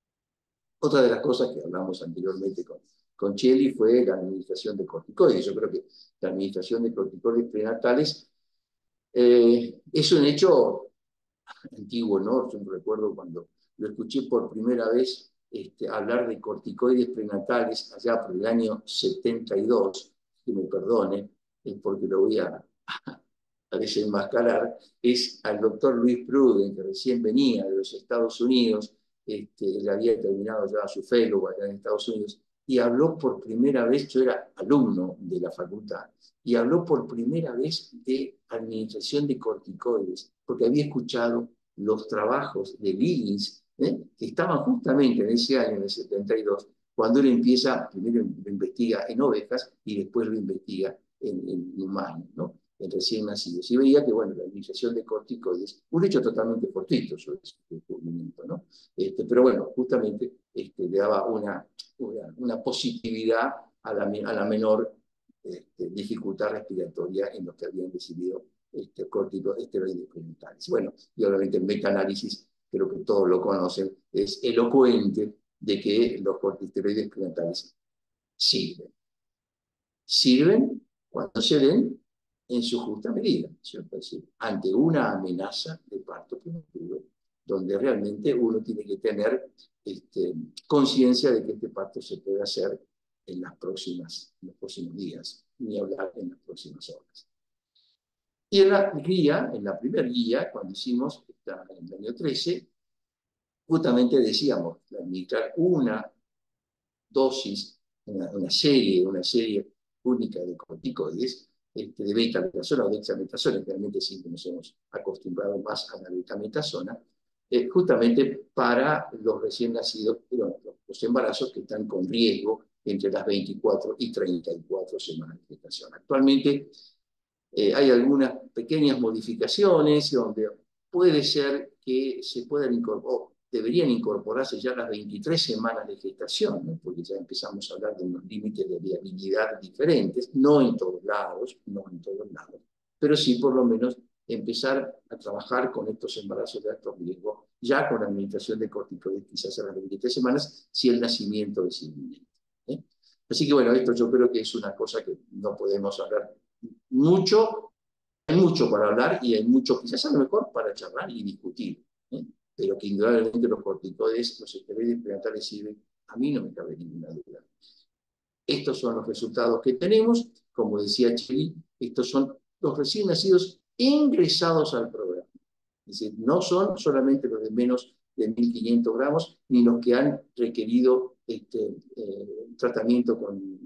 Speaker 5: Otra de las cosas que hablamos anteriormente con, con Cheli fue la administración de corticoides. Yo creo que la administración de corticoides prenatales eh, es un hecho antiguo, ¿no? Yo recuerdo cuando lo escuché por primera vez este, hablar de corticoides prenatales allá por el año setenta y dos, que me perdone, es porque lo voy a, a desenmascarar, es al doctor Luis Pruden, que recién venía de los Estados Unidos, este, él había terminado ya su fellow allá en Estados Unidos, y habló por primera vez, yo era alumno de la facultad, y habló por primera vez de administración de corticoides, porque había escuchado los trabajos de Liggins, ¿eh?, que estaban justamente en ese año, en el setenta y dos, cuando él empieza, primero lo investiga en ovejas y después lo investiga en, en humanos, ¿no?, en recién nacidos. Y veía que, bueno, la administración de corticoides, un hecho totalmente fortuito sobre ese descubrimiento, ¿no? Este, pero bueno, justamente este, le daba una, una, una positividad a la, a la menor este, dificultad respiratoria en los que habían recibido este, corticosteroides prenatales. Bueno, y obviamente el metaanálisis, creo que todos lo conocen, es elocuente de que los corticosteroides prenatales sirven. Sirven cuando se den en su justa medida, ¿cierto? Es decir, ante una amenaza de parto prematuro, donde realmente uno tiene que tener este, conciencia de que este parto se puede hacer en, las próximas, en los próximos días, ni hablar en las próximas horas. Y en la guía, en la primera guía, cuando hicimos esta, en el año trece, justamente decíamos, administrar una dosis, una, una serie, una serie única de corticoides, este, de beta-metasona o dexametasona, realmente siempre nos hemos acostumbrado más a la beta-metasona, eh, justamente para los recién nacidos, bueno, los embarazos que están con riesgo entre las veinticuatro y treinta y cuatro semanas de gestación. Actualmente eh, hay algunas pequeñas modificaciones donde puede ser que se puedan incorporar, deberían incorporarse ya las veintitrés semanas de gestación, ¿no? Porque ya empezamos a hablar de unos límites de viabilidad diferentes, no en todos lados, no en todos lados, pero sí por lo menos empezar a trabajar con estos embarazos de alto riesgo, ya con la administración de corticoides quizás a las veintitrés semanas, si el nacimiento es inminente, ¿eh? Así que bueno, esto yo creo que es una cosa que no podemos hablar mucho, hay mucho para hablar y hay mucho quizás a lo mejor para charlar y discutir, ¿eh? Pero que indudablemente los corticoides, los esteroides prenatales sirven, a mí no me cabe ninguna duda. Estos son los resultados que tenemos, como decía Cheli, estos son los recién nacidos ingresados al programa. Es decir, no son solamente los de menos de mil quinientos gramos, ni los que han requerido este, eh, tratamiento con,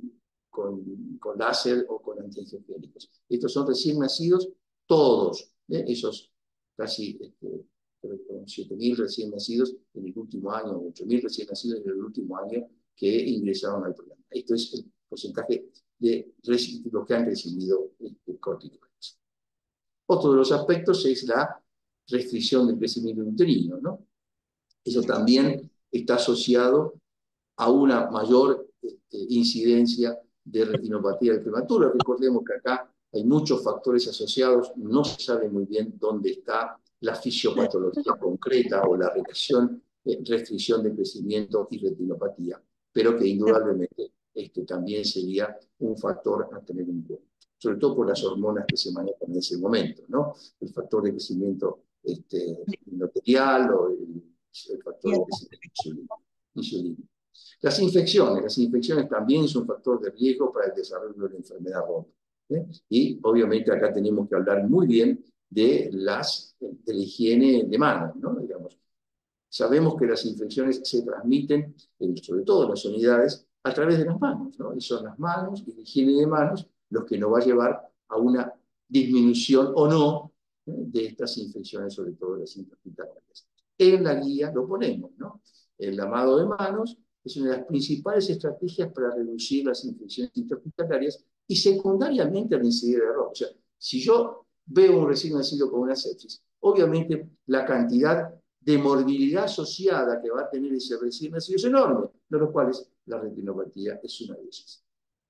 Speaker 5: con, con láser o con antiangiogénicos. Estos son recién nacidos todos, ¿eh? Esos casi este, siete mil recién nacidos en el último año, ocho mil recién nacidos en el último año que ingresaron al programa. Esto es el porcentaje de los que han recibido este, corticoides. Otro de los aspectos es la restricción del crecimiento uterino, ¿no? Eso también está asociado a una mayor este, incidencia de retinopatía del prematuro. Recordemos que acá hay muchos factores asociados, no se sabe muy bien dónde está la fisiopatología concreta o la relación, eh, restricción de crecimiento y retinopatía, pero que indudablemente este, también sería un factor a tener en cuenta, sobre todo por las hormonas que se manejan en ese momento, ¿no? El factor de crecimiento este, endotelial o el, el factor de crecimiento insulínico. Las infecciones, las infecciones también son un factor de riesgo para el desarrollo de la enfermedad rota, ¿eh? Y obviamente acá tenemos que hablar muy bien de, las, de la higiene de manos, ¿no? Digamos, sabemos que las infecciones se transmiten, sobre todo en las unidades, a través de las manos, ¿no? Y son las manos y la higiene de manos los que nos va a llevar a una disminución o no, ¿eh? De estas infecciones, sobre todo las intrahospitalarias. En la guía lo ponemos, ¿no? El lavado de manos es una de las principales estrategias para reducir las infecciones intrahospitalarias y secundariamente la incidencia de error. O sea, si yo veo un recién nacido con una sepsis, obviamente la cantidad de morbilidad asociada que va a tener ese recién nacido es enorme, de los cuales la retinopatía es una de ellas.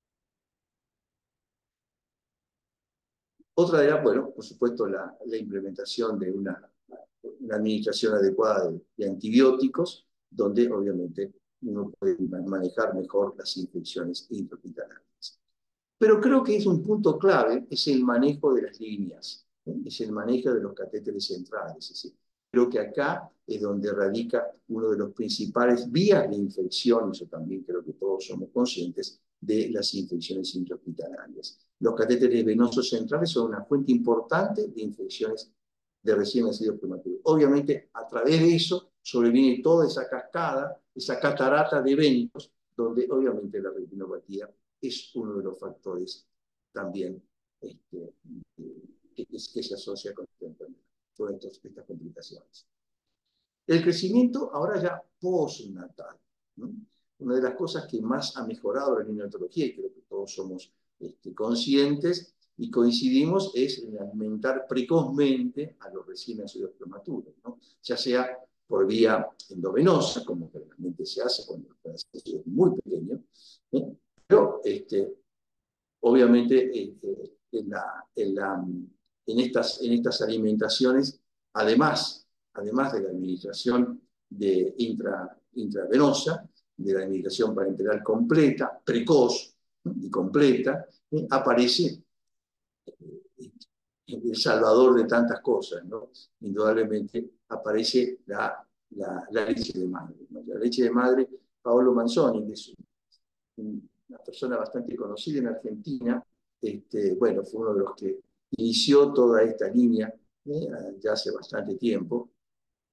Speaker 5: Otra de las, bueno, por supuesto, la, la implementación de una, una administración adecuada de, de antibióticos, donde obviamente uno puede manejar mejor las infecciones intrahospitalarias. Pero creo que es un punto clave, es el manejo de las líneas, ¿eh? Es el manejo de los catéteres centrales. Es decir, creo que acá es donde radica uno de los principales vías de infección, eso también creo que todos somos conscientes, de las infecciones intrahospitalarias. Los catéteres venosos centrales son una fuente importante de infecciones de recién nacidos prematuros. Obviamente, a través de eso sobreviene toda esa cascada, esa catarata de eventos, donde obviamente la retinopatía es uno de los factores también este, que, que se asocia con esta enfermedad, con estos, estas complicaciones. El crecimiento ahora ya postnatal, ¿no? Una de las cosas que más ha mejorado la neonatología, y creo que todos somos este, conscientes y coincidimos, es en alimentar precozmente a los recién nacidos prematuros, ¿no? Ya sea por vía endovenosa, como generalmente se hace cuando el nacido es muy pequeño, ¿eh? Pero este, obviamente eh, eh, en, la, en, la, en, estas, en estas alimentaciones, además, además de la administración de intra, intravenosa, de la administración parenteral completa, precoz, ¿no? Y completa, ¿eh? Aparece eh, el salvador de tantas cosas, ¿no? Indudablemente aparece la, la, la leche de madre, ¿no? La leche de madre, Paolo Manzoni, que es un, una persona bastante conocida en Argentina, este, bueno, fue uno de los que inició toda esta línea, ¿eh? Ya hace bastante tiempo,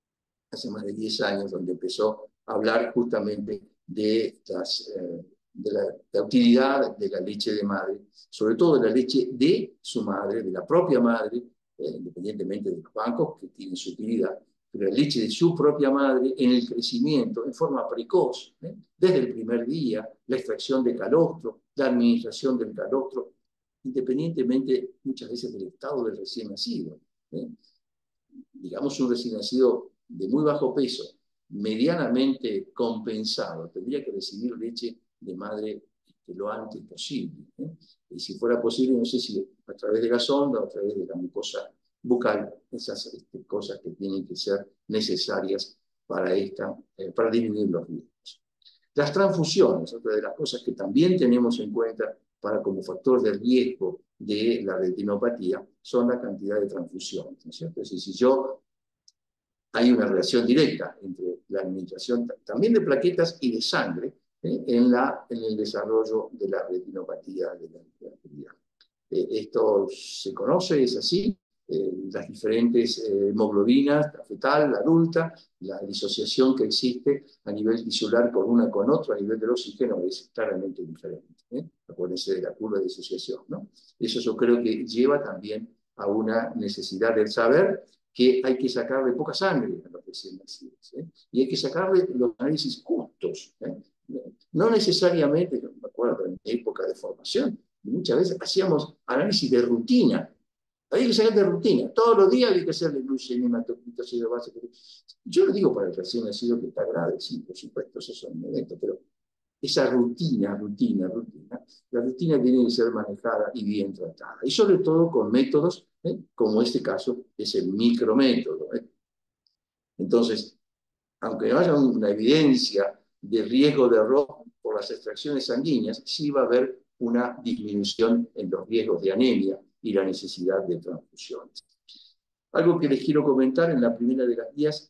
Speaker 5: hace más de diez años, donde empezó a hablar justamente de, las, eh, de, la, la utilidad de la leche de madre, sobre todo de la leche de su madre, de la propia madre, eh, independientemente de los bancos que tienen su utilidad, pero la leche de su propia madre en el crecimiento en forma precoz, ¿eh? Desde el primer día, la extracción de calostro, la administración del calostro, independientemente muchas veces del estado del recién nacido. ¿eh? Digamos, un recién nacido de muy bajo peso, medianamente compensado, tendría que recibir leche de madre lo antes posible. ¿eh? Y si fuera posible, no sé si a través de la sonda o a través de la mucosa bucal, esas este, cosas que tienen que ser necesarias para, esta, eh, para disminuir los riesgos. Las transfusiones, otra de las cosas que también tenemos en cuenta para como factor de riesgo de la retinopatía, son la cantidad de transfusiones, ¿no es cierto? Es decir, si yo, hay una relación directa entre la administración también de plaquetas y de sangre ¿eh? en, la, en el desarrollo de la retinopatía de la retinopatía. Eh, esto se conoce, es así, eh, las diferentes eh, hemoglobinas, la fetal, la adulta, la disociación que existe a nivel tisular con una con otra, a nivel del oxígeno, es claramente diferente. ¿eh? Acuérdense de la curva de disociación, ¿no? Eso yo creo que lleva también a una necesidad del saber que hay que sacarle poca sangre a los recién nacidos, ¿eh? Y hay que sacarle los análisis justos. ¿eh? No necesariamente, me acuerdo, en mi época de formación, muchas veces hacíamos análisis de rutina. Había que sacar de rutina. Todos los días había que hacerle glucemia, hematocritosis base. Yo lo digo para el recién nacido que está grave, sí, por supuesto, esos son momentos, pero esa rutina, rutina, rutina, la rutina tiene que ser manejada y bien tratada. Y sobre todo con métodos, ¿eh? como este caso es el micrométodo. ¿eh? Entonces, aunque no haya una evidencia de riesgo de error por las extracciones sanguíneas, sí va a haber una disminución en los riesgos de anemia y la necesidad de transfusiones. Algo que les quiero comentar, en la primera de las guías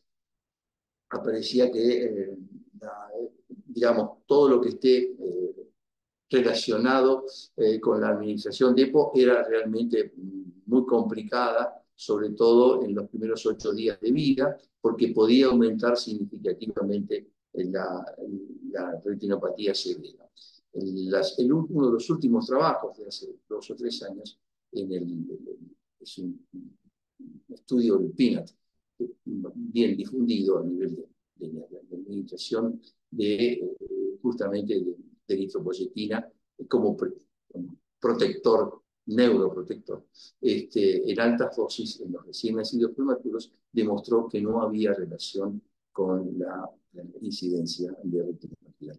Speaker 5: aparecía que, eh, la, digamos, todo lo que esté eh, relacionado eh, con la administración de EPO era realmente muy complicada, sobre todo en los primeros ocho días de vida, porque podía aumentar significativamente la, la retinopatía severa. El, las, el, uno de los últimos trabajos de hace dos o tres años, en el, el, es un, un estudio del P I N A T, bien difundido a nivel de, de, de, de administración de eh, justamente de, de eritropoyetina como, como protector, neuroprotector, este, en altas dosis en los recién nacidos prematuros, demostró que no había relación con la, la incidencia de retinopatía.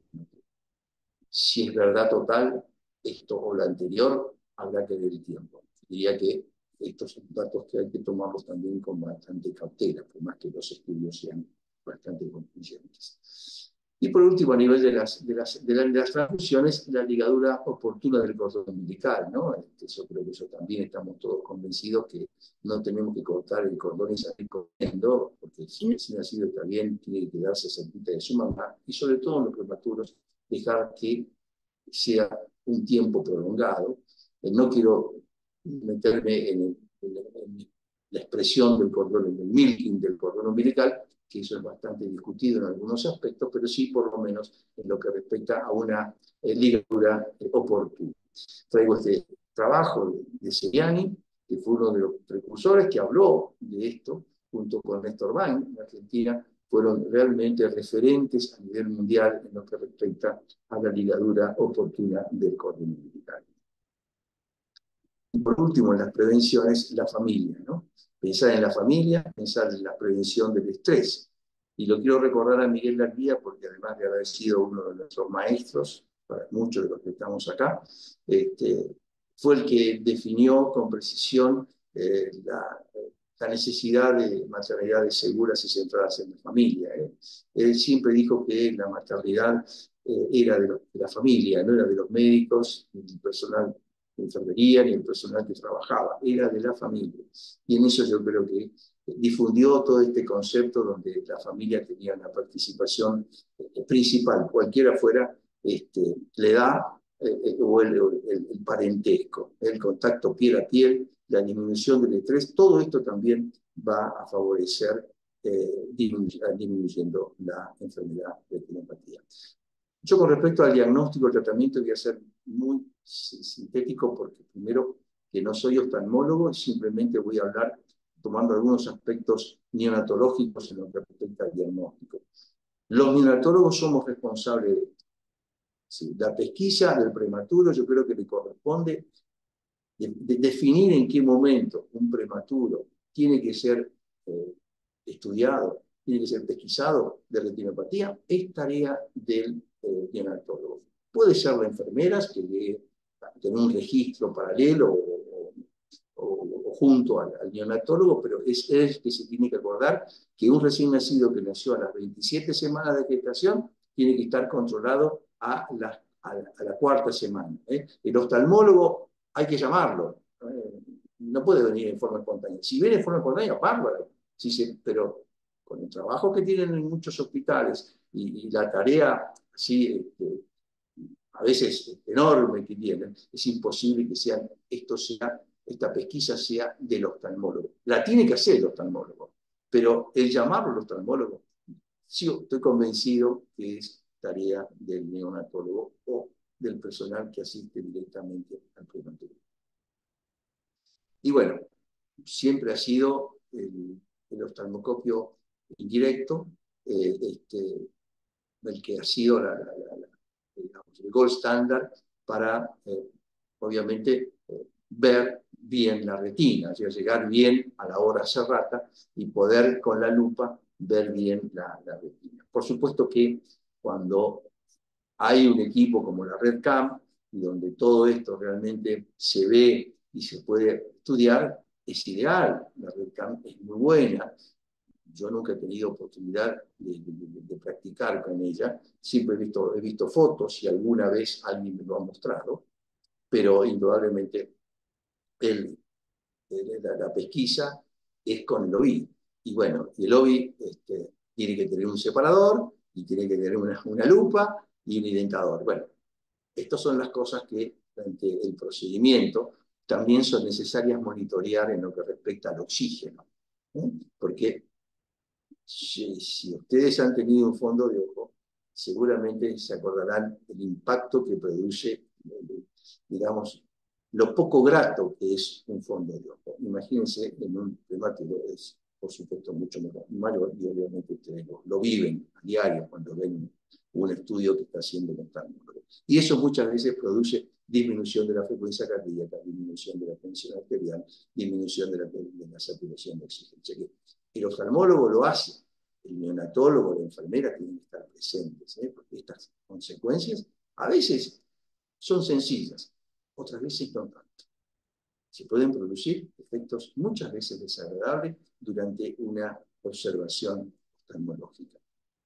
Speaker 5: Si es verdad total, esto o lo anterior, habrá que ver el tiempo. Diría que estos son datos que hay que tomarlos también con bastante cautela, por más que los estudios sean bastante concluyentes. Y por último, a nivel de las, de las, de las, de las transfusiones, la ligadura oportuna del cordón umbilical, ¿no? Este, yo creo que eso también estamos todos convencidos que no tenemos que cortar el cordón y salir corriendo, porque si recién nacido está bien, tiene que quedarse cerquita de su mamá, y sobre todo en los prematuros, dejar que sea un tiempo prolongado. Eh, no quiero meterme en, el, en, en la expresión del cordón, en el milking del cordón umbilical, que eso es bastante discutido en algunos aspectos, pero sí por lo menos en lo que respecta a una eh, ligadura eh, oportuna. Traigo este trabajo de, de Seriani, que fue uno de los precursores que habló de esto, junto con Néstor Bain, en Argentina, fueron realmente referentes a nivel mundial en lo que respecta a la ligadura oportuna del cordón umbilical. Y por último, en las prevenciones, la familia, ¿no? Pensar en la familia, pensar en la prevención del estrés. Y lo quiero recordar a Miguel Larguía, porque además de haber sido uno de nuestros maestros, para muchos de los que estamos acá, este, fue el que definió con precisión eh, la, la necesidad de maternidades seguras y centradas en la familia. ¿eh? Él siempre dijo que la maternidad eh, era de, lo, de la familia, no era de los médicos ni del personal de enfermería ni el personal que trabajaba, era de la familia. Y en eso yo creo que difundió todo este concepto donde la familia tenía una participación eh, principal, cualquiera fuera este, la edad eh, o el, el, el parentesco, el contacto piel a piel, la disminución del estrés, todo esto también va a favorecer eh, disminuy disminuyendo la enfermedad de retinopatía. Yo con respecto al diagnóstico y tratamiento voy a ser muy sintético porque primero que no soy oftalmólogo y simplemente voy a hablar tomando algunos aspectos neonatológicos en lo que respecta al diagnóstico. Los neonatólogos somos responsables de esto. Sí, la pesquisa del prematuro yo creo que le corresponde de, de definir en qué momento un prematuro tiene que ser eh, estudiado, tiene que ser pesquisado de retinopatía, es tarea del eh, neonatólogo. Puede ser la enfermera que debe tener un registro paralelo o, o, o junto al, al neonatólogo, pero es él que se tiene que acordar que un recién nacido que nació a las veintisiete semanas de gestación tiene que estar controlado a la, a la, a la cuarta semana. ¿eh? El oftalmólogo hay que llamarlo, ¿eh? No puede venir en forma espontánea. Si viene en forma espontánea, bárbaro. Sí, sí, pero con el trabajo que tienen en muchos hospitales y, y la tarea así, este, a veces enorme que tienen, es imposible que sean, esto sea, esta pesquisa sea del oftalmólogo. La tiene que hacer el oftalmólogo, pero el llamarlo al oftalmólogo, sí, estoy convencido que es tarea del neonatólogo o del personal que asiste directamente al prematuro. Y bueno, siempre ha sido el, el oftalmoscopio indirecto, eh, este, el que ha sido la, la, la, la, digamos, el gold standard para, eh, obviamente, eh, ver bien la retina, o sea, llegar bien a la hora cerrata y poder con la lupa ver bien la, la retina. Por supuesto que cuando hay un equipo como la RedCam, y donde todo esto realmente se ve y se puede estudiar, es ideal. La RedCam es muy buena. Yo nunca he tenido oportunidad de, de, de practicar con ella. Siempre he visto, he visto fotos y alguna vez alguien me lo ha mostrado, pero indudablemente el, el, la, la pesquisa es con el O B I. Y bueno, y el O B I este, tiene que tener un separador y tiene que tener una, una lupa y un identador. Bueno, estas son las cosas que durante el procedimiento también son necesarias monitorear en lo que respecta al oxígeno. ¿eh? Porque si, si ustedes han tenido un fondo de ojo, seguramente se acordarán el impacto que produce, digamos, lo poco grato que es un fondo de ojo. Imagínense en un prematuro, es por supuesto mucho mayor y obviamente ustedes lo, lo viven a diario cuando ven un estudio que está haciendo el oftalmólogo. Y eso muchas veces produce disminución de la frecuencia cardíaca, disminución de la tensión arterial, disminución de la, de la saturación de oxígeno. O sea que el oftalmólogo lo hace, el neonatólogo, la enfermera tienen que estar presentes, ¿eh? Porque estas consecuencias a veces son sencillas, otras veces no tanto. Se pueden producir efectos muchas veces desagradables durante una observación oftalmológica.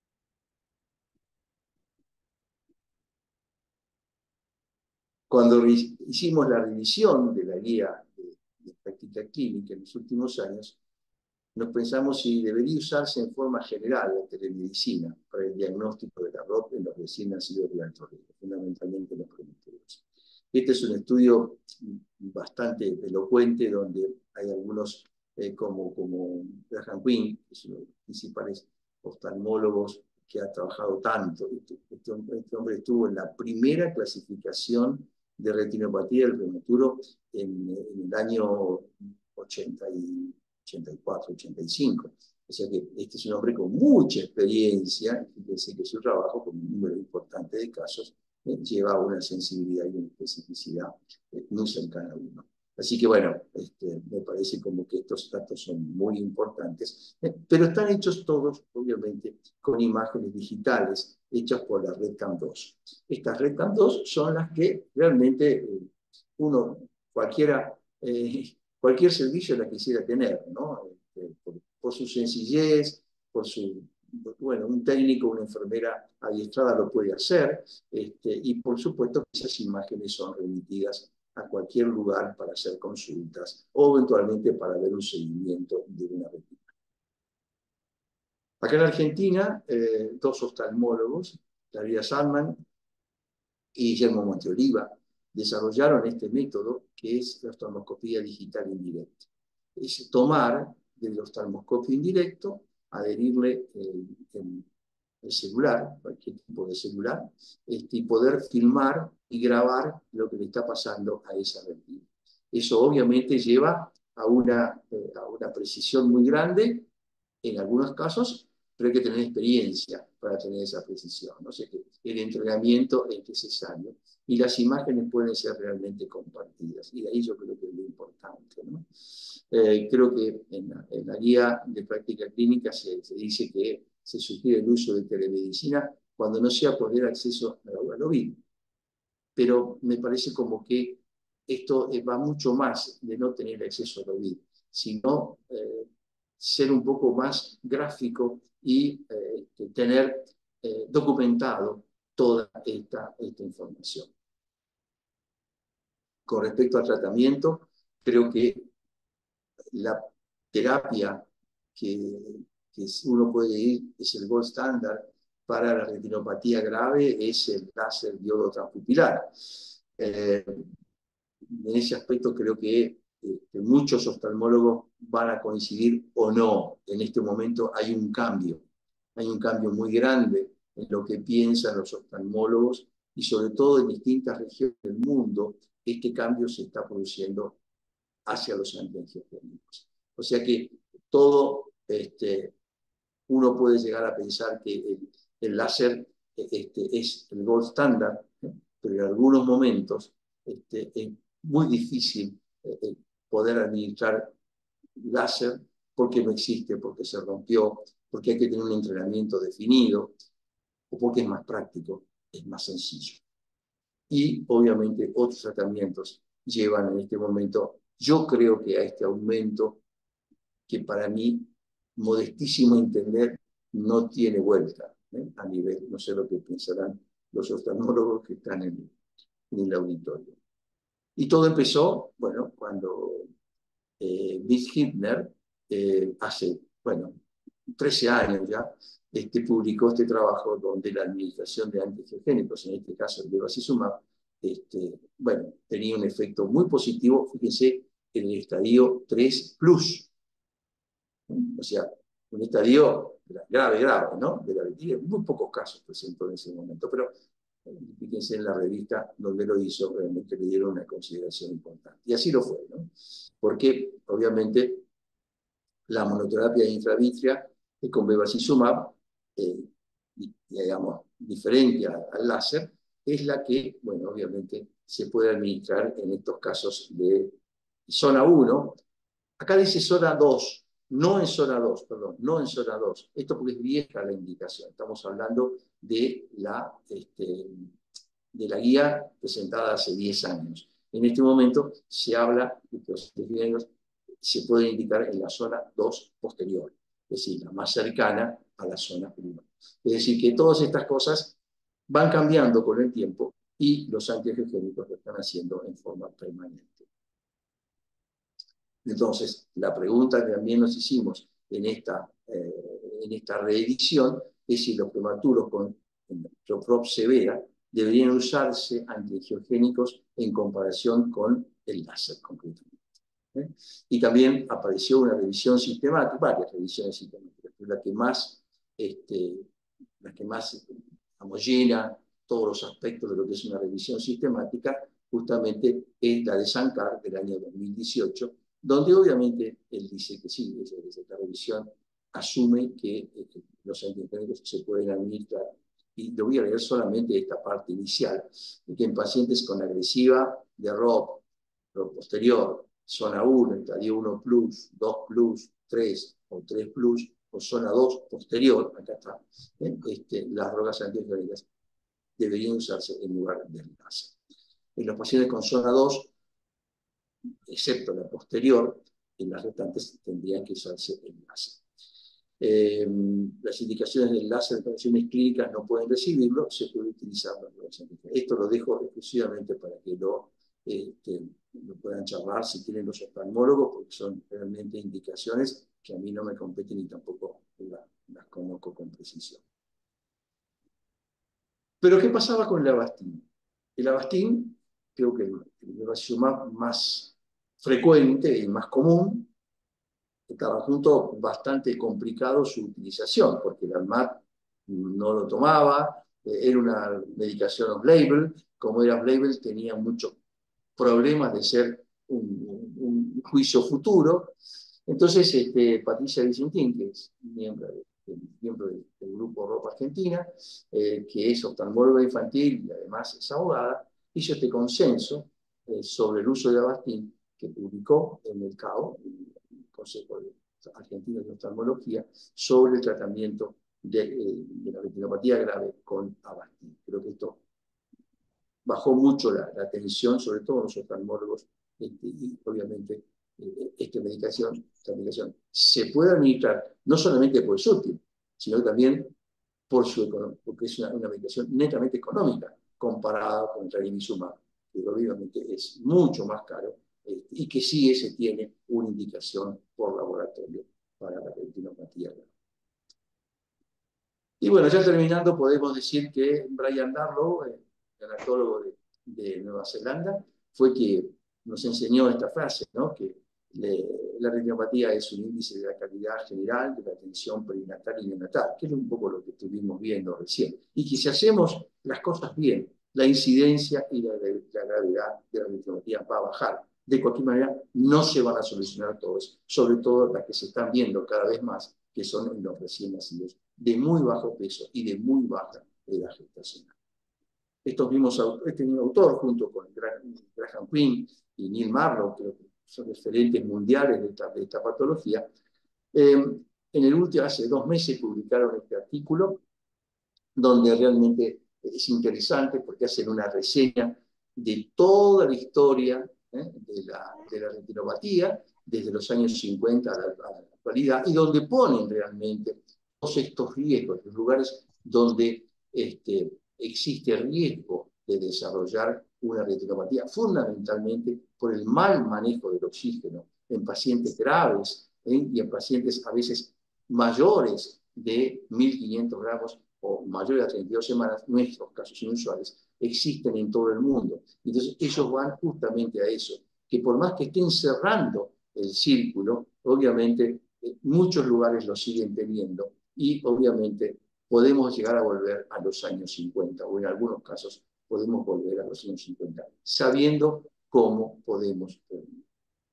Speaker 5: Cuando hicimos la revisión de la guía de, de práctica clínica en los últimos años, nos pensamos si debería usarse en forma general la telemedicina para el diagnóstico de la R O P en los recién nacidos de alto riesgo, fundamentalmente en los prematuros. Este es un estudio bastante elocuente donde hay algunos eh, como, como Graham Wing, que es uno de los principales oftalmólogos que ha trabajado tanto. Este, este, este hombre estuvo en la primera clasificación de retinopatía del prematuro en, en el año ochenta y cuatro, ochenta y cinco. O sea que este es un hombre con mucha experiencia, fíjense que su trabajo, con un número importante de casos, eh, lleva una sensibilidad y una especificidad eh, muy cercana a uno. Así que bueno, este, me parece como que estos datos son muy importantes, eh, pero están hechos todos, obviamente, con imágenes digitales, hechas por la RedCam dos. Estas RedCam dos son las que realmente eh, uno, cualquiera, eh, cualquier servicio la quisiera tener, ¿no? Este, por, por su sencillez, por su, bueno, un técnico, una enfermera adiestrada lo puede hacer, este, y por supuesto que esas imágenes son remitidas a cualquier lugar para hacer consultas o eventualmente para ver un seguimiento de una retina. Acá en Argentina, eh, dos oftalmólogos, David Salman y Guillermo Monteoliva, desarrollaron este método que es la oftalmoscopía digital indirecta. Es tomar del oftalmoscopio indirecto adherirle el, el, el celular, cualquier tipo de celular, este, y poder filmar y grabar lo que le está pasando a esa retina. Eso obviamente lleva a una, eh, a una precisión muy grande en algunos casos, pero hay que tener experiencia para tener esa precisión. ¿No? O sea que el entrenamiento es necesario y las imágenes pueden ser realmente compartidas. Y de ahí yo creo que es lo importante. ¿No? Eh, creo que en la, en la guía de práctica clínica se, se dice que se sugiere el uso de telemedicina cuando no sea por el acceso a lo vivo. Pero me parece como que esto va mucho más de no tener acceso a lo vivo, sino eh, ser un poco más gráfico y eh, tener eh, documentado toda esta, esta información. Con respecto al tratamiento, creo que la terapia que, que uno puede ir, es el gold standard para la retinopatía grave, es el láser diodo transpupilar. Eh, en ese aspecto creo que este, muchos oftalmólogos van a coincidir o no. En este momento hay un cambio, hay un cambio muy grande en lo que piensan los oftalmólogos y sobre todo en distintas regiones del mundo, este cambio se está produciendo hacia los antiangiogénicos. O sea que todo, este, uno puede llegar a pensar que el, el láser este, es el gold standard, ¿eh? Pero en algunos momentos este, es muy difícil eh, poder administrar láser porque no existe, porque se rompió, porque hay que tener un entrenamiento definido, o porque es más práctico, es más sencillo. Y obviamente otros tratamientos llevan en este momento, yo creo que a este aumento que para mí, modestísimo entender, no tiene vuelta, ¿eh? A nivel, no sé lo que pensarán los oftalmólogos que están en, en el auditorio. Y todo empezó, bueno, cuando eh, Miss Hitler, eh, hace, bueno, trece años ya, este, publicó este trabajo donde la administración de antiangiogénicos, en este caso el bevacizumab, este, bueno, tenía un efecto muy positivo, fíjense, en el estadio tres plus. O sea, un estadio grave, grave, ¿no? De la retina, muy pocos casos presentó en ese momento, pero fíjense en la revista donde lo hizo, realmente le dieron una consideración importante. Y así lo fue, ¿no? Porque, obviamente, la monoterapia intravítrea con bevacizumab, eh, digamos, diferente al láser, es la que, bueno, obviamente, se puede administrar en estos casos de zona uno. Acá dice zona dos, no en zona dos, perdón, no en zona dos. Esto porque es vieja la indicación. Estamos hablando de la, este, de la guía presentada hace diez años. En este momento se habla de que los antiangiogénicos se pueden indicar en la zona dos posterior, es decir, la más cercana a la zona uno. Es decir, que todas estas cosas van cambiando con el tiempo y los antiangiogénicos lo están haciendo en forma permanente. Entonces, la pregunta que también nos hicimos en esta, eh, en esta reedición es si los prematuros con troprop severa deberían usarse antiangiogénicos en comparación con el láser concretamente. ¿Eh? Y también apareció una revisión sistemática, varias revisiones sistemáticas, pero la que más, este, la que más digamos, llena todos los aspectos de lo que es una revisión sistemática, justamente es la de Sankar del año dos mil dieciocho, donde obviamente él dice que sí, desde esta revisión asume que eh, los antiangiogénicos se pueden administrar. Y lo voy a leer solamente esta parte inicial, de que en pacientes con agresiva de R O P, posterior, zona uno, estadio uno plus, dos plus, tres o tres plus, o zona dos posterior, acá está, ¿eh? este, las drogas antiangiogénicas deberían usarse en lugar del láser. En los pacientes con zona dos, excepto la posterior, en las restantes tendrían que usarse el láser. Eh, las indicaciones del láser en condiciones clínicas no pueden recibirlo, se puede utilizar las drogas antiangiogénicas. Esto lo dejo exclusivamente para que lo, eh, que lo puedan charlar si tienen los oftalmólogos, porque son realmente indicaciones que a mí no me competen y tampoco la, las conozco con precisión. Pero ¿qué pasaba con el Avastin? El Avastin, creo que el, el bevacizumab más frecuente y más común, estaba junto bastante complicado su utilización, porque el ANMAT no lo tomaba, eh, era una medicación off-label, como era off-label tenía muchos problemas de ser un, un, un juicio futuro. Entonces, este, Patricia Vicentín, que es miembro, de, miembro del, del grupo Ropa Argentina, eh, que es oftalmóloga infantil y además es abogada, hizo este consenso eh, sobre el uso de Avastin que publicó en el C A O, el Consejo Argentino de Oftalmología, sobre el tratamiento de, eh, de la retinopatía grave con Avastin. Creo que esto bajó mucho la, la tensión, sobre todo los oftalmólogos, este, y obviamente eh, esta, medicación, esta medicación se puede administrar no solamente por su útil, sino también por su porque es una, una medicación netamente económica comparada con el ranibizumab, que obviamente es mucho más caro eh, y que sí se tiene una indicación por laboratorio para la retinopatía. Y bueno, ya terminando, podemos decir que Brian Darlow, el anatólogo de, de Nueva Zelanda, fue que nos enseñó esta frase, ¿no? Que le, la retinopatía es un índice de la calidad general de la atención perinatal y neonatal, que es un poco lo que estuvimos viendo recién. Y que si hacemos las cosas bien, la incidencia y la, la gravedad de la retinopatía va a bajar. De cualquier manera, no se van a solucionar todos, sobre todo las que se están viendo cada vez más, que son en los recién nacidos, de muy bajo peso y de muy baja edad gestacional. Estos mismos, este mismo autor, junto con Graham Quinn y Neil Marlowe, que son referentes mundiales de esta, de esta patología, eh, en el último, hace dos meses, publicaron este artículo, donde realmente es interesante porque hacen una reseña de toda la historia ¿eh? de, la, de la retinopatía, desde los años cincuenta a la, a la actualidad, y donde ponen realmente todos estos riesgos, los lugares donde este, existe riesgo de desarrollar una retinopatía, fundamentalmente por el mal manejo del oxígeno en pacientes graves ¿eh? y en pacientes a veces mayores de mil quinientos gramos o mayores a treinta y dos semanas, nuestros casos inusuales, existen en todo el mundo. Entonces ellos van justamente a eso, que por más que estén cerrando el círculo, obviamente eh, muchos lugares lo siguen teniendo y obviamente podemos llegar a volver a los años cincuenta o en algunos casos podemos volver a los años cincuenta, sabiendo cómo podemos prevenir.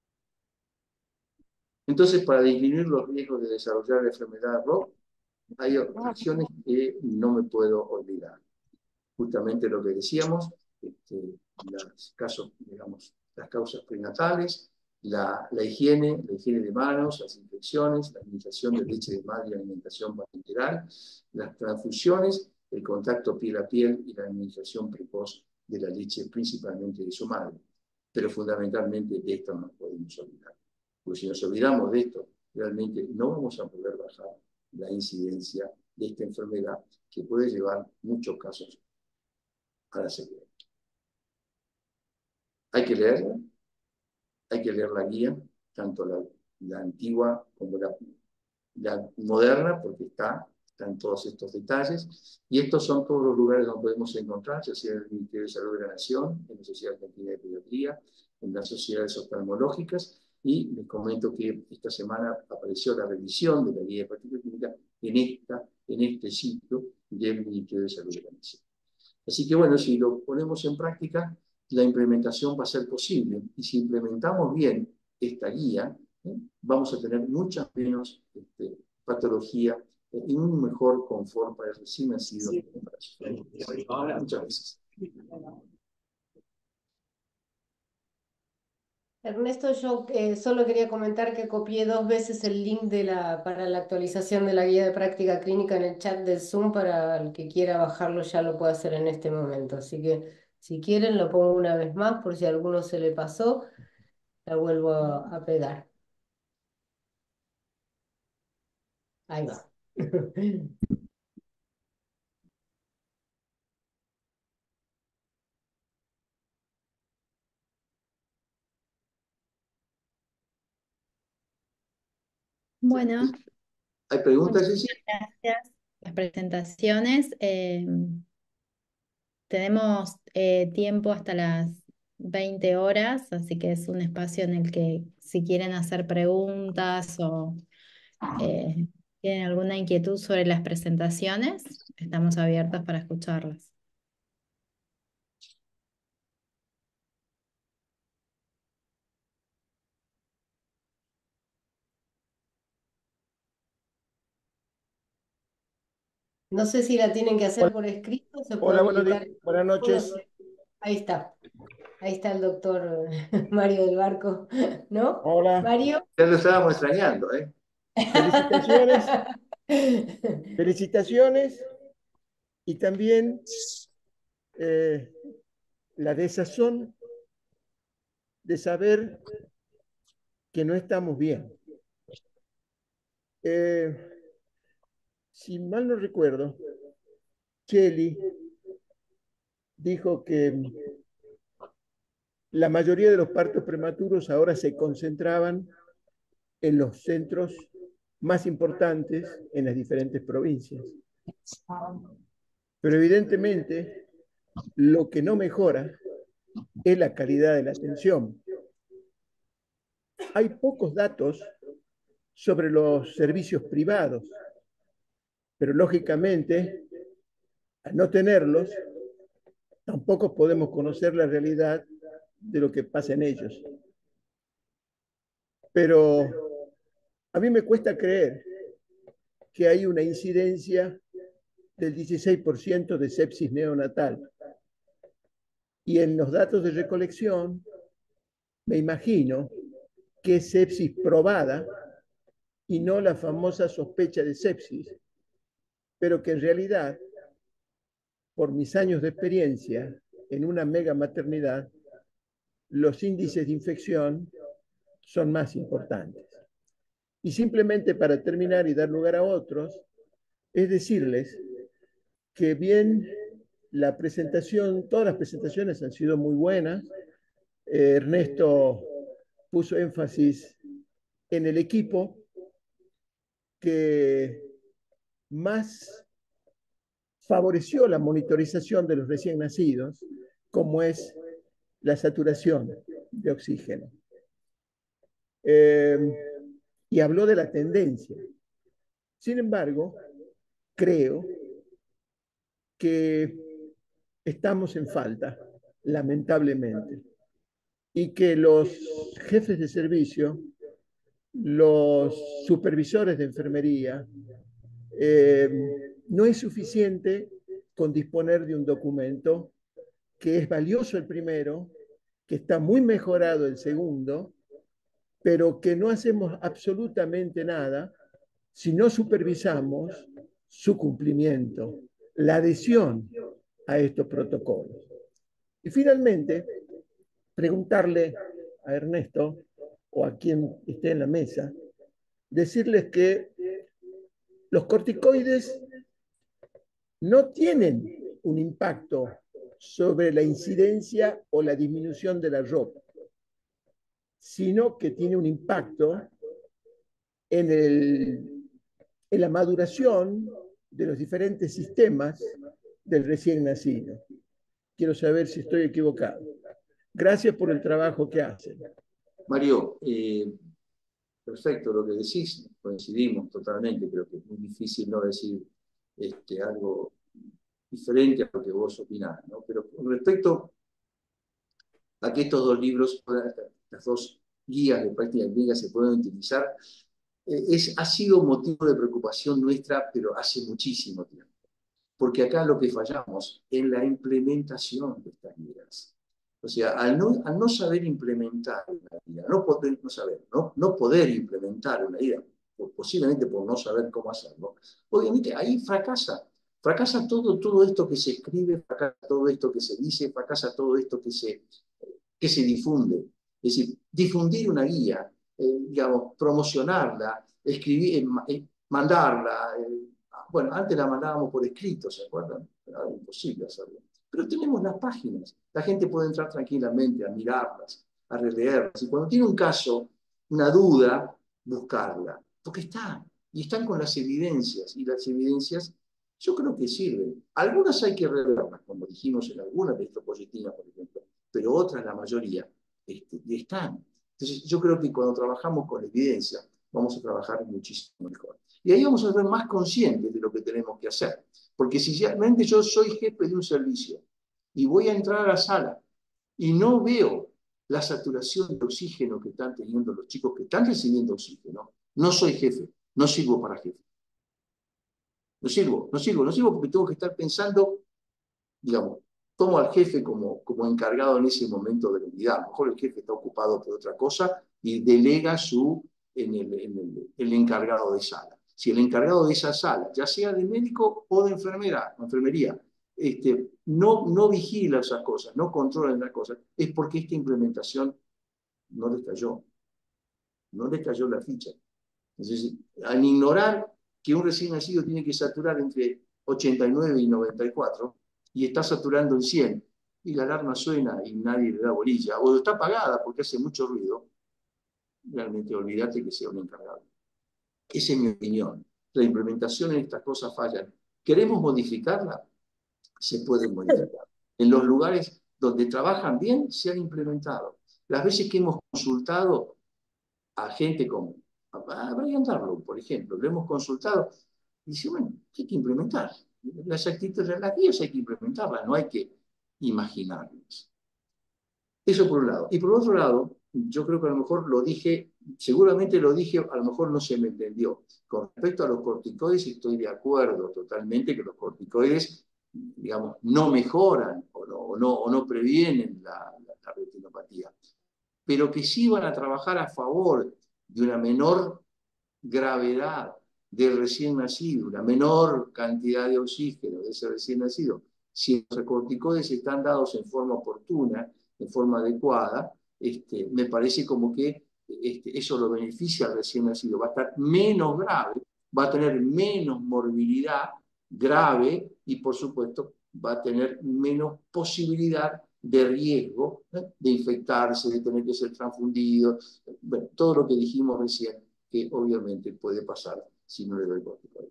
Speaker 5: Entonces, para disminuir los riesgos de desarrollar la enfermedad de R O P, hay acciones que no me puedo olvidar. Justamente lo que decíamos, este, los casos, digamos, las causas prenatales, la, la higiene, la higiene de manos, las infecciones, la administración de leche de madre y alimentación parenteral, las transfusiones, el contacto piel a piel y la administración precoz de la leche, principalmente de su madre. Pero fundamentalmente de esto no nos podemos olvidar. Porque si nos olvidamos de esto, realmente no vamos a poder bajar la incidencia de esta enfermedad que puede llevar muchos casos a la sequía. Hay que leerla, hay que leer la guía, tanto la, la antigua como la, la moderna, porque está, están todos estos detalles, y estos son todos los lugares donde podemos encontrar, ya sea en el Ministerio de Salud de la Nación, en la Sociedad Argentina de Pediatría, en las sociedades oftalmológicas, y les comento que esta semana apareció la revisión de la guía de práctica clínica en, esta, en este sitio del Ministerio de Salud de la Nación. Así que bueno, si lo ponemos en práctica, la implementación va a ser posible. Y si implementamos bien esta guía, ¿eh? vamos a tener mucha menos este, patología eh, y un mejor confort para el recién nacido. Sí. Muchas gracias.
Speaker 2: Ernesto, yo eh, solo quería comentar que copié dos veces el link de la, para la actualización de la guía de práctica clínica en el chat del Zoom. Para el que quiera bajarlo ya lo puede hacer en este momento. Así que si quieren lo pongo una vez más por si a alguno se le pasó, la vuelvo a, a pegar. Ahí va.
Speaker 1: Bueno,
Speaker 5: ¿Hay preguntas,
Speaker 1: muchas
Speaker 5: Ceci?
Speaker 1: gracias por las presentaciones. Eh, tenemos eh, tiempo hasta las veinte horas, así que es un espacio en el que si quieren hacer preguntas o eh, tienen alguna inquietud sobre las presentaciones, estamos abiertos para escucharlas.
Speaker 2: No sé si la tienen que hacer
Speaker 6: Hola,
Speaker 2: por escrito, se
Speaker 6: hola,
Speaker 2: puede
Speaker 6: buenos
Speaker 2: habilitar.
Speaker 6: días, buenas noches.
Speaker 2: Ahí está, ahí está el doctor Mario del Barco, ¿no?
Speaker 6: Hola,
Speaker 2: Mario.
Speaker 5: Ya lo estábamos extrañando, ¿eh?
Speaker 6: felicitaciones, felicitaciones y también eh, la desazón de saber que no estamos bien. Eh, si mal no recuerdo, Cheli dijo que la mayoría de los partos prematuros ahora se concentraban en los centros más importantes en las diferentes provincias. Pero evidentemente lo que no mejora es la calidad de la atención. Hay pocos datos sobre los servicios privados, pero lógicamente, al no tenerlos, tampoco podemos conocer la realidad de lo que pasa en ellos. Pero a mí me cuesta creer que hay una incidencia del dieciséis por ciento de sepsis neonatal. Y en los datos de recolección, me imagino que es sepsis probada y no la famosa sospecha de sepsis, pero que en realidad, por mis años de experiencia en una mega maternidad, los índices de infección son más importantes. Y simplemente para terminar y dar lugar a otros, es decirles que bien la presentación, todas las presentaciones han sido muy buenas. Eh, Ernesto puso énfasis en el equipo que más favoreció la monitorización de los recién nacidos, como es la saturación de oxígeno. Eh, y habló de la tendencia. Sin embargo, creo que estamos en falta, lamentablemente, y que los jefes de servicio, los supervisores de enfermería, eh, no es suficiente con disponer de un documento que es valioso el primero, que está muy mejorado el segundo, pero que no hacemos absolutamente nada si no supervisamos su cumplimiento, la adhesión a estos protocolos. Y finalmente, preguntarle a Ernesto o a quien esté en la mesa, decirles que los corticoides no tienen un impacto sobre la incidencia o la disminución de la R O P, sino que tiene un impacto en, el, en la maduración de los diferentes sistemas del recién nacido. Quiero saber si estoy equivocado. Gracias por el trabajo que hacen.
Speaker 5: Mario, eh, perfecto lo que decís, coincidimos totalmente, creo que es muy difícil no decir este, algo diferente a lo que vos opinás, ¿no? Pero con respecto a que estos dos libros, las dos guías de práctica clínica se pueden utilizar, eh, es, ha sido motivo de preocupación nuestra, pero hace muchísimo tiempo. Porque acá lo que fallamos en la implementación de estas guías. O sea, al no, al no saber implementar una guía, no poder, no saber, no, no poder implementar una guía, posiblemente por no saber cómo hacerlo, obviamente ahí fracasa. Fracasa todo, todo esto que se escribe, fracasa todo esto que se dice, fracasa todo esto que se, que se difunde. Es decir, difundir una guía, eh, digamos, promocionarla, escribir, eh, mandarla. Eh, bueno, antes la mandábamos por escrito, ¿se acuerdan? Era imposible hacerlo. Pero tenemos las páginas. La gente puede entrar tranquilamente a mirarlas, a releerlas. Y cuando tiene un caso, una duda, buscarla. Porque está. Y están con las evidencias. Y las evidencias yo creo que sirven. Algunas hay que revelarlas, como dijimos en algunas de estas diapositivas, por ejemplo. pero otras, la mayoría, este, están. Entonces, yo creo que cuando trabajamos con evidencia, vamos a trabajar muchísimo mejor. Y ahí vamos a ser más conscientes de lo que tenemos que hacer. Porque si realmente yo soy jefe de un servicio y voy a entrar a la sala y no veo la saturación de oxígeno que están teniendo los chicos que están recibiendo oxígeno, no soy jefe, no sirvo para jefe. No sirvo, no sirvo, no sirvo porque tengo que estar pensando, digamos, tomo al jefe como, como encargado en ese momento de la unidad. A lo mejor el jefe está ocupado por otra cosa y delega su, en el, en el, el encargado de sala. Si el encargado de esa sala, ya sea de médico o de enfermera, enfermería, este, no, no vigila esas cosas, no controla esas cosas, es porque esta implementación no les cayó, no les cayó la ficha. Entonces, al ignorar que un recién nacido tiene que saturar entre ochenta y nueve y noventa y cuatro, y está saturando en cien, y la alarma suena y nadie le da bolilla, o está apagada porque hace mucho ruido, realmente olvídate que sea un encargado. Esa es mi opinión. La implementación en estas cosas fallan. ¿Queremos modificarla? Se puede modificar. En los lugares donde trabajan bien, se han implementado. Las veces que hemos consultado a gente como a Brian Darlow, por ejemplo, lo hemos consultado y dice, bueno, hay que implementar. Las actitudes, las guías hay que implementarlas, no hay que imaginarlas. Eso por un lado. Y por otro lado, yo creo que a lo mejor lo dije, seguramente lo dije, a lo mejor no se me entendió. Con respecto a los corticoides, estoy de acuerdo totalmente que los corticoides, digamos, no mejoran o no, o no, o no previenen la, la, la retinopatía, pero que sí van a trabajar a favor de una menor gravedad del recién nacido, una menor cantidad de oxígeno de ese recién nacido. Si los corticoides están dados en forma oportuna, en forma adecuada, este, me parece como que este, eso lo beneficia al recién nacido. Va a estar menos grave, va a tener menos morbilidad grave y, por supuesto, va a tener menos posibilidad de riesgo, ¿eh? de infectarse, de tener que ser transfundido, bueno, todo lo que dijimos recién, que obviamente puede pasar si no le doy corticoides.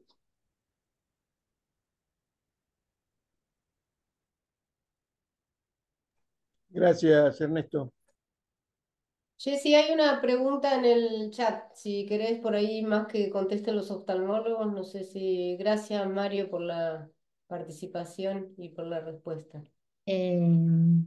Speaker 6: Gracias, Ernesto.
Speaker 2: Jessy, hay una pregunta en el chat, si querés por ahí más que contesten los oftalmólogos, no sé si... Gracias, Mario, por la participación y por la respuesta.
Speaker 1: Eh,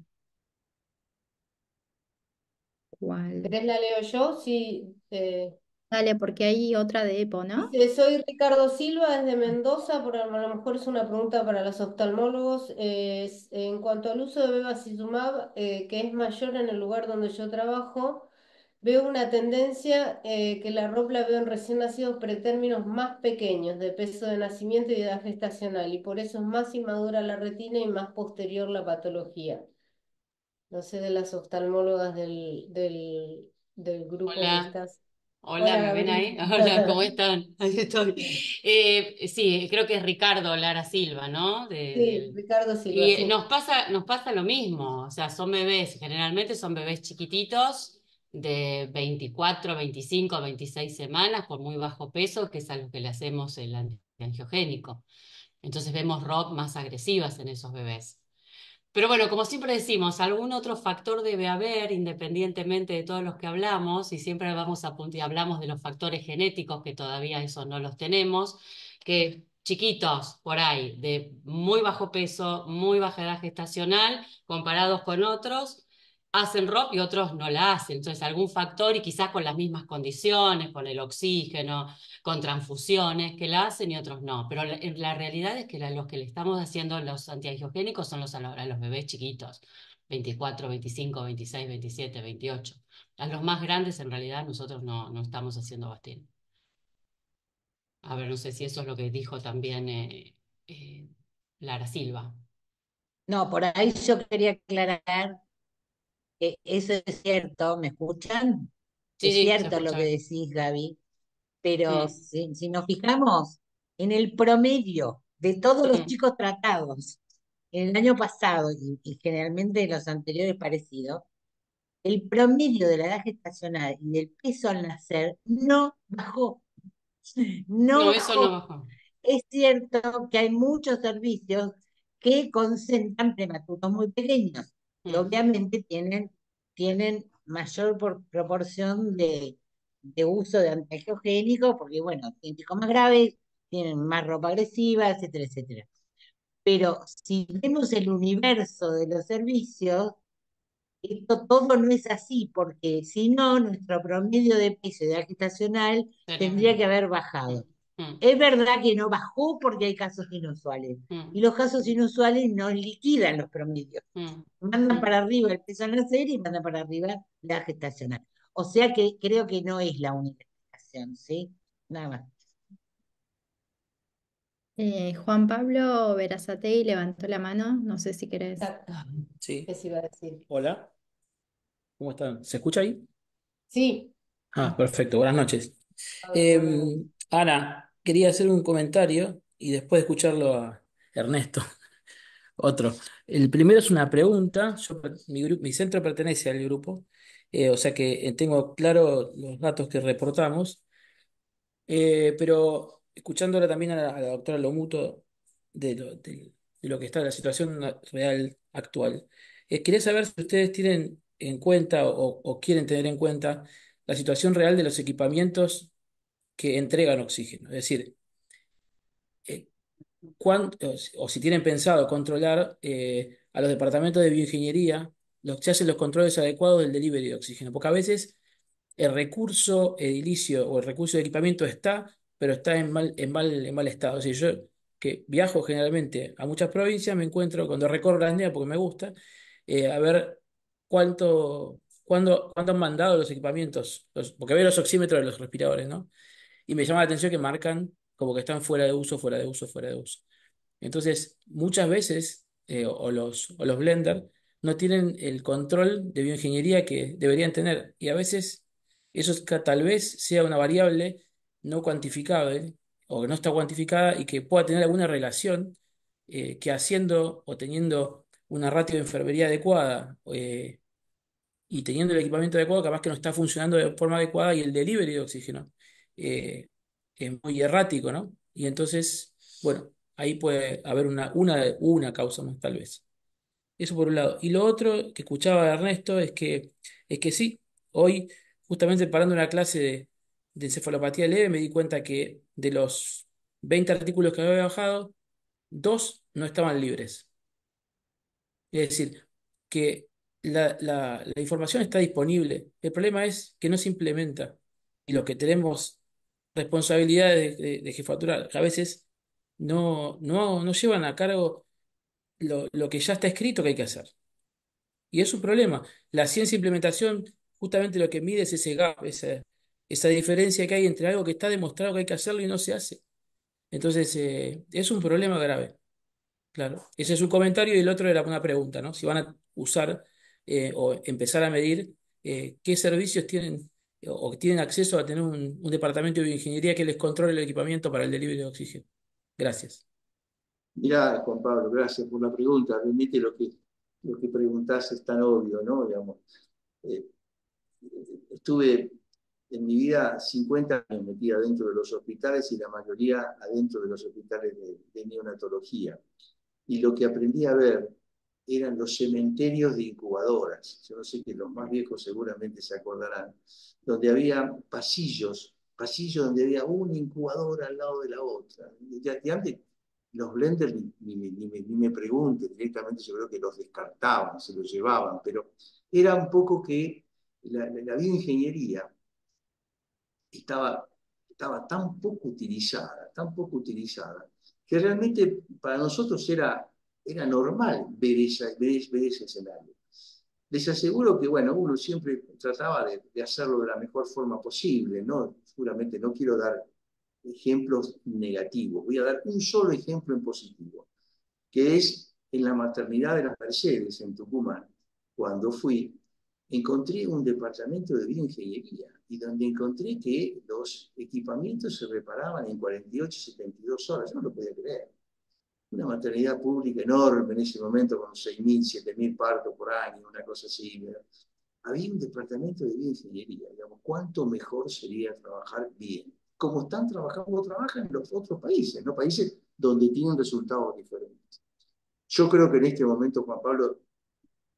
Speaker 1: ¿cuál?
Speaker 2: ¿Querés la leo yo? Sí. eh,
Speaker 1: Dale, porque hay otra de EPO, ¿no?
Speaker 2: Dice, soy Ricardo Silva desde Mendoza, pero a lo mejor es una pregunta para los oftalmólogos. Eh, es- en cuanto al uso de bevacizumab, eh, que es mayor en el lugar donde yo trabajo, veo una tendencia eh, que la R O P la veo en recién nacidos pretérminos más pequeños, de peso de nacimiento y de edad gestacional, y por eso es más inmadura la retina y más posterior la patología. No sé de las oftalmólogas del, del, del grupo que
Speaker 7: Hola,
Speaker 2: estás.
Speaker 7: hola,
Speaker 2: Hola,
Speaker 7: ¿me ven ahí?
Speaker 2: Gabriel.
Speaker 7: Hola, ¿cómo están? Ahí estoy. Eh, sí, creo que es Ricardo Lara Silva, ¿no? De,
Speaker 2: Sí,
Speaker 7: del-
Speaker 2: Ricardo Silva,
Speaker 7: Y
Speaker 2: sí.
Speaker 7: nos pasa, nos pasa lo mismo, o sea, son bebés, generalmente son bebés chiquititos de veinticuatro, veinticinco, veintiséis semanas con muy bajo peso, que es a lo que le hacemos el antiangiogénico. Entonces vemos R O P más agresivas en esos bebés. Pero bueno, como siempre decimos, algún otro factor debe haber, independientemente de todos los que hablamos, y siempre vamos a apuntar, hablamos de los factores genéticos, que todavía eso no los tenemos, que chiquitos por ahí, de muy bajo peso, muy baja edad gestacional, comparados con otros, hacen R O P y otros no la hacen. Entonces, algún factor y quizás con las mismas condiciones, con el oxígeno, con transfusiones, que la hacen y otros no. Pero la, la realidad es que la, los que le estamos haciendo los antiangiogénicos son los, a los bebés chiquitos, veinticuatro, veinticinco, veintiséis, veintisiete, veintiocho. A los más grandes en realidad nosotros no, no estamos haciendo Bastin. A ver, no sé si eso es lo que dijo también eh, eh, Lara Silva.
Speaker 4: No, por ahí yo quería aclarar que eso es cierto, ¿me escuchan?
Speaker 7: Sí,
Speaker 4: Es
Speaker 7: sí, se
Speaker 4: cierto lo
Speaker 7: escucha
Speaker 4: que
Speaker 7: bien.
Speaker 4: decís, Gaby, pero
Speaker 7: Mm,
Speaker 4: si, si nos fijamos en el promedio de todos los
Speaker 7: mm.
Speaker 4: chicos tratados en el año pasado y, y generalmente en los anteriores parecidos, el promedio de la edad gestacional y del peso al nacer no bajó, no
Speaker 7: No, eso no
Speaker 4: bajó.
Speaker 7: bajó.
Speaker 4: Es cierto que hay muchos servicios que concentran prematuros muy pequeños, que
Speaker 7: mm,
Speaker 4: obviamente tienen, tienen mayor por- proporción de, de uso de antiangiogénicos, porque bueno, tienen picos más graves, tienen más ropa agresiva, etcétera, etcétera. Pero si vemos el universo de los servicios, esto todo no es así, porque si no, nuestro promedio de peso y de gestacional
Speaker 7: sería
Speaker 4: tendría
Speaker 7: menor.
Speaker 4: que haber
Speaker 7: Mm,
Speaker 4: bajado.
Speaker 7: mm,
Speaker 4: Es verdad que no bajó porque hay casos inusuales, y
Speaker 7: mm,
Speaker 4: los casos inusuales nos liquidan los promedios.
Speaker 7: mm,
Speaker 4: Mandan para
Speaker 7: mm.
Speaker 4: arriba el peso al nacer y mandan para arriba la gestacional. O sea que creo que no es la única explicación, ¿sí? Nada más.
Speaker 1: Eh, Juan Pablo Verazatei levantó la mano, no sé si querés.
Speaker 2: Exacto.
Speaker 8: Sí,
Speaker 2: ¿Qué se iba a decir?
Speaker 8: hola, ¿cómo están? ¿Se escucha ahí?
Speaker 2: Sí.
Speaker 8: Ah, perfecto, buenas noches.
Speaker 2: Hola,
Speaker 8: Eh,
Speaker 2: buenas noches.
Speaker 8: Ana, quería hacer un comentario y después escucharlo a Ernesto, otro. El primero es una pregunta, yo, mi, gru- mi centro pertenece al grupo, eh, o sea que eh, tengo claro los datos que reportamos. Eh, pero escuchándola también a la, a la doctora Lomuto de lo, de- de lo que está la situación a- real actual, eh, quería saber si ustedes tienen en cuenta o, o quieren tener en cuenta la situación real de los equipamientos que entregan oxígeno. Es decir, eh, cuán- o, si o si tienen pensado controlar eh, a los departamentos de bioingeniería, los que hacen los controles adecuados del delivery de oxígeno. Porque a veces el recurso edilicio o el recurso de equipamiento está, pero está en mal, en mal, en mal estado. O sea, yo que viajo generalmente a muchas provincias, me encuentro, cuando recorro la aldea porque me gusta, eh, a ver cuánto, cuándo, cuánto han mandado los equipamientos, los- porque veo los oxímetros de los respiradores, ¿no? Y me llama la atención que marcan como que están fuera de uso, fuera de uso, fuera de uso. Entonces, muchas veces, eh, o los, o los blender no tienen el control de bioingeniería que deberían tener. Y a veces eso es que tal vez sea una variable no cuantificable o que no está cuantificada y que pueda tener alguna relación eh, que haciendo o teniendo una ratio de enfermería adecuada eh, y teniendo el equipamiento adecuado, capaz que no está funcionando de forma adecuada y el delivery de oxígeno eh, es muy errático, ¿no? Y entonces, bueno, ahí puede haber una, una, una causa más, tal vez. Eso por un lado. Y lo otro que escuchaba de Ernesto es que, es que sí, hoy, justamente parando una clase de, de encefalopatía leve, me di cuenta que de los veinte artículos que había bajado, dos no estaban libres. Es decir, que la, la- la información está disponible. El problema es que no se implementa. Y los que tenemos responsabilidades de, de- de jefatura a veces no, no, no llevan a cargo lo, lo que ya está escrito que hay que hacer. Y es un problema. La ciencia e implementación justamente lo que mide es ese gap, esa, esa diferencia que hay entre algo que está demostrado que hay que hacerlo y no se hace. Entonces, eh, es un problema grave. Claro, ese es un comentario y el otro era una pregunta, ¿no? Si van a usar eh, o empezar a medir eh, qué servicios tienen o, o tienen acceso a tener un, un departamento de bioingeniería que les controle el equipamiento para el delivery de oxígeno. Gracias.
Speaker 5: Mirá, Juan Pablo, gracias por la pregunta. Realmente lo que, lo que preguntás es tan obvio, ¿no? Digamos, eh, estuve en mi vida cincuenta años metida dentro de los hospitales y la mayoría adentro de los hospitales de, de neonatología. Y lo que aprendí a ver eran los cementerios de incubadoras. Yo no sé que los más viejos seguramente se acordarán, donde había pasillos, pasillos donde había una incubadora al lado de la otra. Y, y antes los blenders ni, ni, ni, ni, me, ni me pregunten, directamente yo creo que los descartaban, se los llevaban, pero era un poco que la, la, la bioingeniería estaba, estaba tan poco utilizada, tan poco utilizada, que realmente para nosotros era, era normal ver, esa, ver, ver ese escenario. Les aseguro que, bueno, uno siempre trataba de, de hacerlo de la mejor forma posible, ¿no? Seguramente no quiero dar ejemplos negativos, voy a dar un solo ejemplo en positivo, que es en la maternidad de las Mercedes, en Tucumán. Cuando fui, encontré un departamento de bioingeniería y donde encontré que los equipamientos se reparaban en cuarenta y ocho, setenta y dos horas. Yo no lo podía creer. Una maternidad pública enorme en ese momento, con seis mil, siete mil partos por año, una cosa así. Había un departamento de bioingeniería. Digamos, ¿cuánto mejor sería trabajar bien? Como están trabajando, como trabajan en los otros países, ¿no? Países donde tienen resultados diferentes. Yo creo que en este momento, Juan Pablo,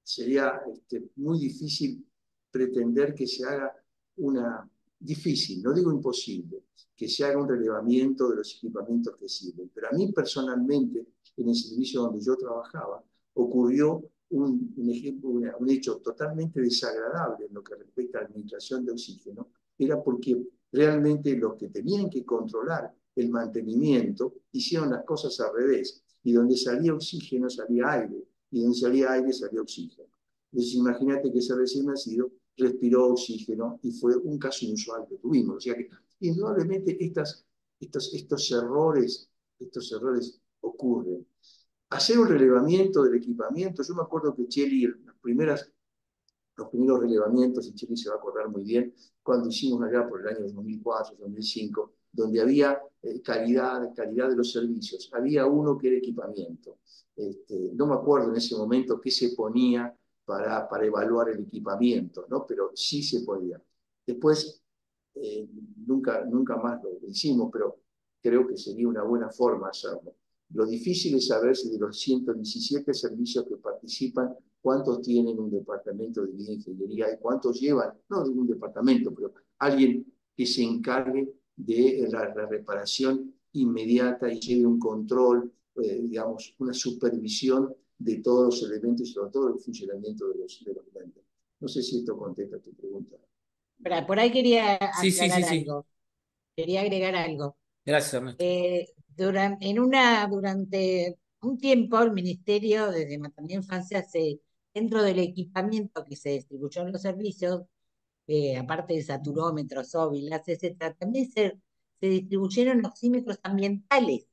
Speaker 5: sería este, muy difícil pretender que se haga una, difícil, no digo imposible, que se haga un relevamiento de los equipamientos que sirven. Pero a mí personalmente, en el servicio donde yo trabajaba, ocurrió un, un, ejemplo, una, un hecho totalmente desagradable en lo que respecta a la administración de oxígeno, era porque realmente los que tenían que controlar el mantenimiento hicieron las cosas al revés, y donde salía oxígeno salía aire, y donde salía aire salía oxígeno. Entonces imagínate que ese recién nacido respiró oxígeno y fue un caso inusual que tuvimos. O sea que indudablemente estas, estos, estos errores, estos errores ocurren. Hacer un relevamiento del equipamiento, yo me acuerdo que Cheli, las primeras, los primeros relevamientos, y Cheli se va a acordar muy bien, cuando hicimos allá por el año dos mil cuatro, dos mil cinco, donde había eh, calidad, calidad de los servicios. Había uno que era equipamiento. Este, no me acuerdo en ese momento qué se ponía para, para evaluar el equipamiento, ¿no? Pero sí se podía. Después, eh, nunca, nunca más lo hicimos, pero creo que sería una buena forma hacerlo. Lo difícil es saber si de los ciento diecisiete servicios que participan, cuántos tienen un departamento de bioingeniería y cuántos llevan, no de un departamento, pero alguien que se encargue de la, la reparación inmediata y lleve un control, eh, digamos, una supervisión de todos los elementos y sobre todo el funcionamiento de los, de los blenders. No sé si esto contesta tu pregunta.
Speaker 4: Espera, por ahí quería
Speaker 8: Sí, sí, sí,
Speaker 4: aclarar
Speaker 8: sí.
Speaker 4: algo. Quería agregar algo.
Speaker 8: Gracias, Ernesto.
Speaker 4: Eh, duran- en una, durante un tiempo el Ministerio desde Maternidad e Infancia se, dentro del equipamiento que se distribuyó en los servicios, eh, aparte de saturómetros, óbilas, etcétera, también se, se distribuyeron oxímetros ambientales,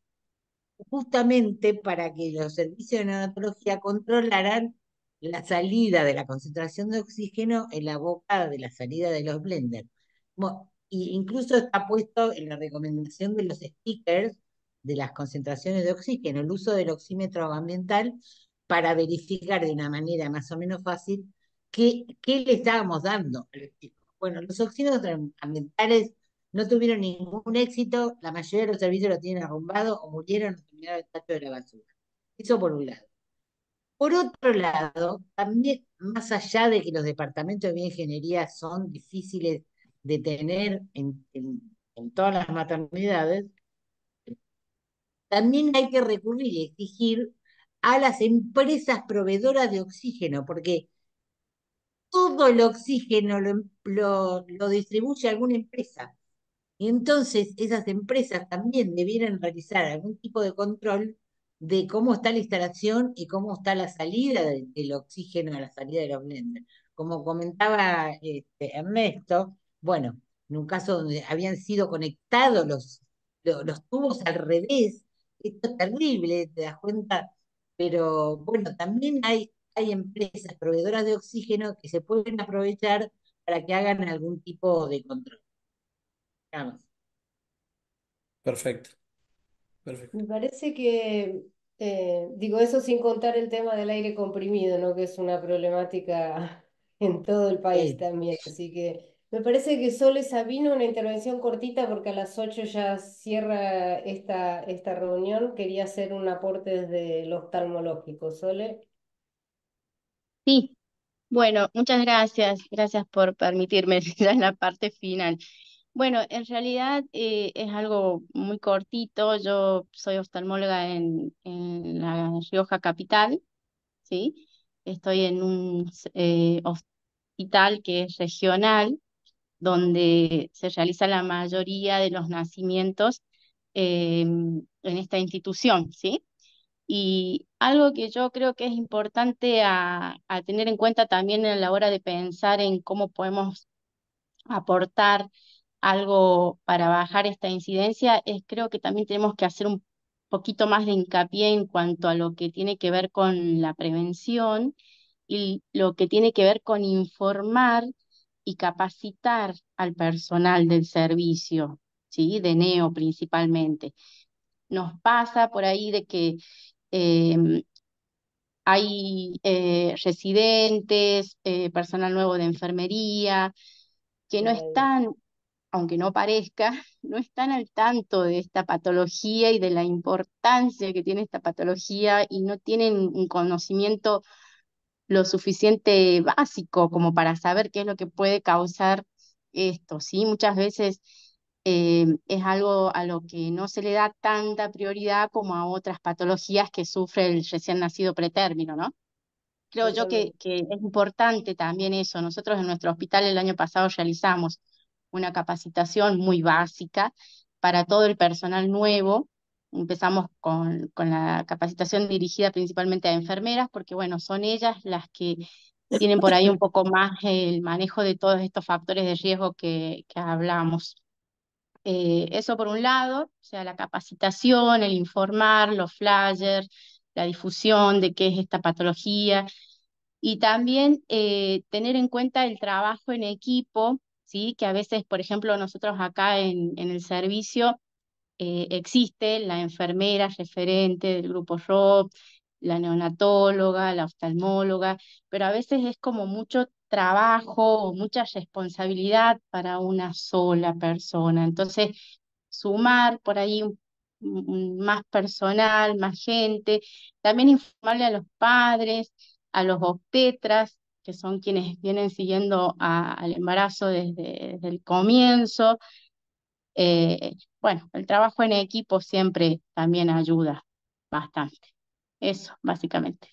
Speaker 4: justamente para que los servicios de neonatología controlaran la salida de la concentración de oxígeno en la boca de la salida de los blenders. Mo- y incluso está puesto en la recomendación de los stickers de las concentraciones de oxígeno, el uso del oxímetro ambiental para verificar de una manera más o menos fácil qué, qué le estábamos dando a los chicos. Bueno, los oxímetros ambientales no tuvieron ningún éxito, la mayoría de los servicios lo tienen arrumbado o murieron o terminaron el tacho de la basura. Eso por un lado. Por otro lado, también, más allá de que los departamentos de bioingeniería son difíciles de tener en, en, en todas las maternidades, también hay que recurrir y exigir a las empresas proveedoras de oxígeno, porque todo el oxígeno lo, lo, lo distribuye alguna empresa. Y entonces esas empresas también debieran realizar algún tipo de control de cómo está la instalación y cómo está la salida de- del oxígeno a la salida de los blenders. Como comentaba este, Ernesto, bueno, en un caso donde habían sido conectados los, lo- los, tubos al revés, esto es terrible, te das cuenta, pero bueno, también hay, hay empresas proveedoras de oxígeno que se pueden aprovechar para que hagan algún tipo de control. Vamos.
Speaker 8: Perfecto, perfecto.
Speaker 2: Me parece que, eh, digo eso sin contar el tema del aire comprimido, ¿no? Que es una problemática en todo el país
Speaker 4: Sí.
Speaker 2: también. Así que me parece que Sole Sabino, una intervención cortita porque a las ocho ya cierra esta, esta reunión. Quería hacer un aporte desde lo oftalmológico. Sole.
Speaker 9: Sí, bueno, muchas gracias, gracias por permitirme ya en la parte final. Bueno, en realidad eh, es algo muy cortito. Yo soy oftalmóloga en, en La Rioja Capital, ¿sí? Estoy en un eh, hospital que es regional, donde se realiza la mayoría de los nacimientos eh, en esta institución, ¿sí? Y algo que yo creo que es importante a, a tener en cuenta también a la hora de pensar en cómo podemos aportar algo para bajar esta incidencia es creo que también tenemos que hacer un poquito más de hincapié en cuanto a lo que tiene que ver con la prevención y lo que tiene que ver con informar y capacitar al personal del servicio, ¿sí? De neo principalmente. Nos pasa por ahí de que em, hay eh, residentes, eh, personal nuevo de enfermería, que no
Speaker 2: Ay,
Speaker 9: están, aunque no parezca, no están al tanto de esta patología y de la importancia que tiene esta patología y no tienen un conocimiento lo suficiente básico como para saber qué es lo que puede causar esto, ¿sí? Muchas veces eh, es algo a lo que no se le da tanta prioridad como a otras patologías que sufre el recién nacido pretérmino, ¿no? Creo yo que,
Speaker 2: Totalmente.
Speaker 9: que es importante también eso. Nosotros en nuestro hospital el año pasado realizamos una capacitación muy básica para todo el personal nuevo. Empezamos con, con la capacitación dirigida principalmente a enfermeras, porque bueno, son ellas las que tienen por ahí un poco más el manejo de todos estos factores de riesgo que, que hablamos. Eh, eso por un lado, o sea, la capacitación, el informar, los flyers, la difusión de qué es esta patología y también eh, tener en cuenta el trabajo en equipo, ¿sí? Que a veces, por ejemplo, nosotros acá en, en el servicio eh, existe la enfermera referente del grupo R O P, la neonatóloga, la oftalmóloga, pero a veces es como mucho trabajo o mucha responsabilidad para una sola persona. Entonces, sumar por ahí un- un- más personal, más gente, también informarle a los padres, a los obstetras, que son quienes vienen siguiendo a- al embarazo desde, desde el comienzo. Eh, bueno, el trabajo en equipo siempre también ayuda bastante. Eso, básicamente.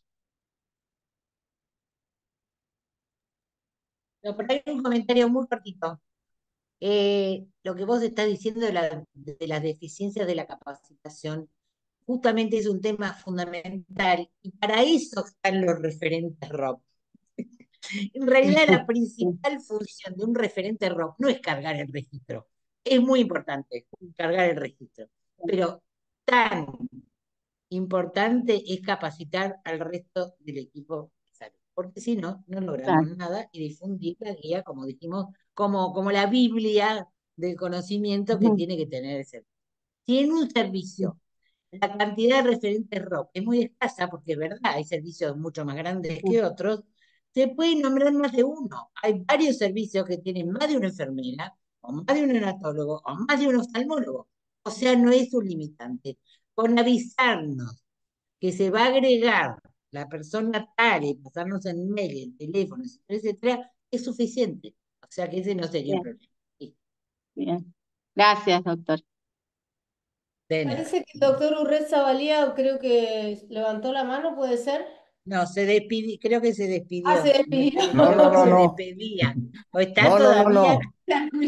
Speaker 4: No, pero hay un comentario muy cortito. Eh, lo que vos estás diciendo de, la- de las deficiencias de la capacitación, justamente es un tema fundamental y para eso están los referentes R O P. En realidad la principal función de un referente R O P no es cargar el registro, es muy importante cargar el registro, pero tan importante es capacitar al resto del equipo de salud, porque si no, no logramos
Speaker 9: Claro.
Speaker 4: nada y difundir la guía, como dijimos, como, como la Biblia del conocimiento que
Speaker 9: Ujú.
Speaker 4: tiene que tener el servicio. Si en un servicio la cantidad de referentes R O P es muy escasa, porque es verdad, hay servicios mucho más grandes que otros, se puede nombrar más de uno. Hay varios servicios que tienen más de una enfermera, o más de un neonatólogo, o más de un oftalmólogo. O sea, no es un limitante. Con avisarnos que se va a agregar la persona tal y pasarnos el mail, el teléfono, etcétera, etcétera, es suficiente. O sea que ese no sería un
Speaker 9: Bien,
Speaker 4: problema. Sí,
Speaker 9: bien. Gracias, doctor.
Speaker 4: de nada.
Speaker 2: Parece que el doctor Urreza Valía creo que levantó la mano, ¿puede ser?
Speaker 4: No, se despidió, creo que se
Speaker 2: Ah, se
Speaker 4: despidió. Me
Speaker 2: despidió.
Speaker 10: No,
Speaker 4: pareció
Speaker 10: no,
Speaker 4: que
Speaker 10: no,
Speaker 4: se
Speaker 10: no.
Speaker 4: despedía. ¿O está
Speaker 10: No, no, no,
Speaker 4: todavía?
Speaker 10: no.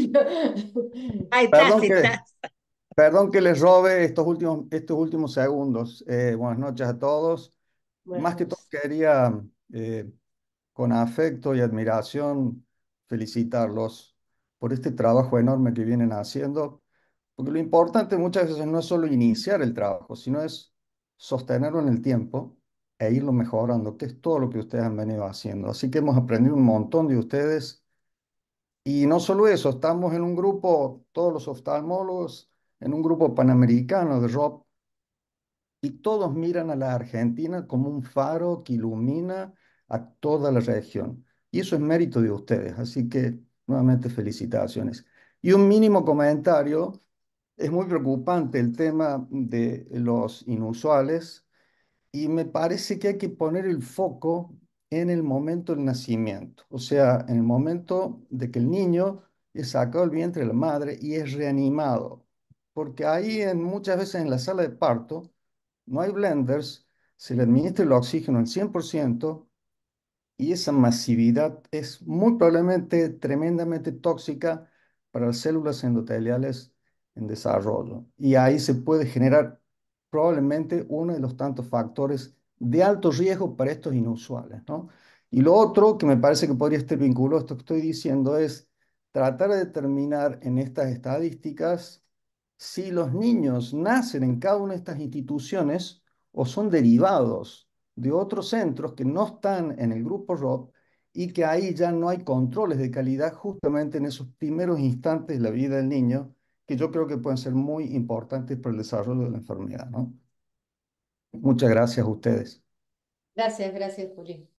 Speaker 4: Ah, estás,
Speaker 10: Perdón que,
Speaker 4: estás.
Speaker 10: perdón que les robe estos últimos, estos últimos segundos. Eh, buenas noches a todos.
Speaker 2: Buenas
Speaker 10: Más que todo
Speaker 2: noches.
Speaker 10: quería, eh, con afecto y admiración, felicitarlos por este trabajo enorme que vienen haciendo, porque lo importante muchas veces no es solo iniciar el trabajo, sino es sostenerlo en el tiempo e irlo mejorando, que es todo lo que ustedes han venido haciendo. Así que hemos aprendido un montón de ustedes. Y no solo eso, estamos en un grupo, todos los oftalmólogos, en un grupo panamericano de R O P, y todos miran a la Argentina como un faro que ilumina a toda la región. Y eso es mérito de ustedes, así que nuevamente felicitaciones. Y un mínimo comentario, es muy preocupante el tema de los inusuales y me parece que hay que poner el foco en el momento del nacimiento, o sea, en el momento de que el niño es sacado del vientre de la madre y es reanimado, porque ahí en, muchas veces en la sala de parto no hay blenders, se le administra el oxígeno al cien por ciento y esa masividad es muy probablemente tremendamente tóxica para las células endoteliales en desarrollo. Y ahí se puede generar probablemente uno de los tantos factores de alto riesgo para estos inusuales, ¿no? Y lo otro que me parece que podría estar vinculado a esto que estoy diciendo es tratar de determinar en estas estadísticas si los niños nacen en cada una de estas instituciones o son derivados de otros centros que no están en el grupo R O P y que ahí ya no hay controles de calidad justamente en esos primeros instantes de la vida del niño, que yo creo que pueden ser muy importantes para el desarrollo de la enfermedad, ¿no? Muchas gracias a ustedes.
Speaker 2: Gracias, gracias, Juli.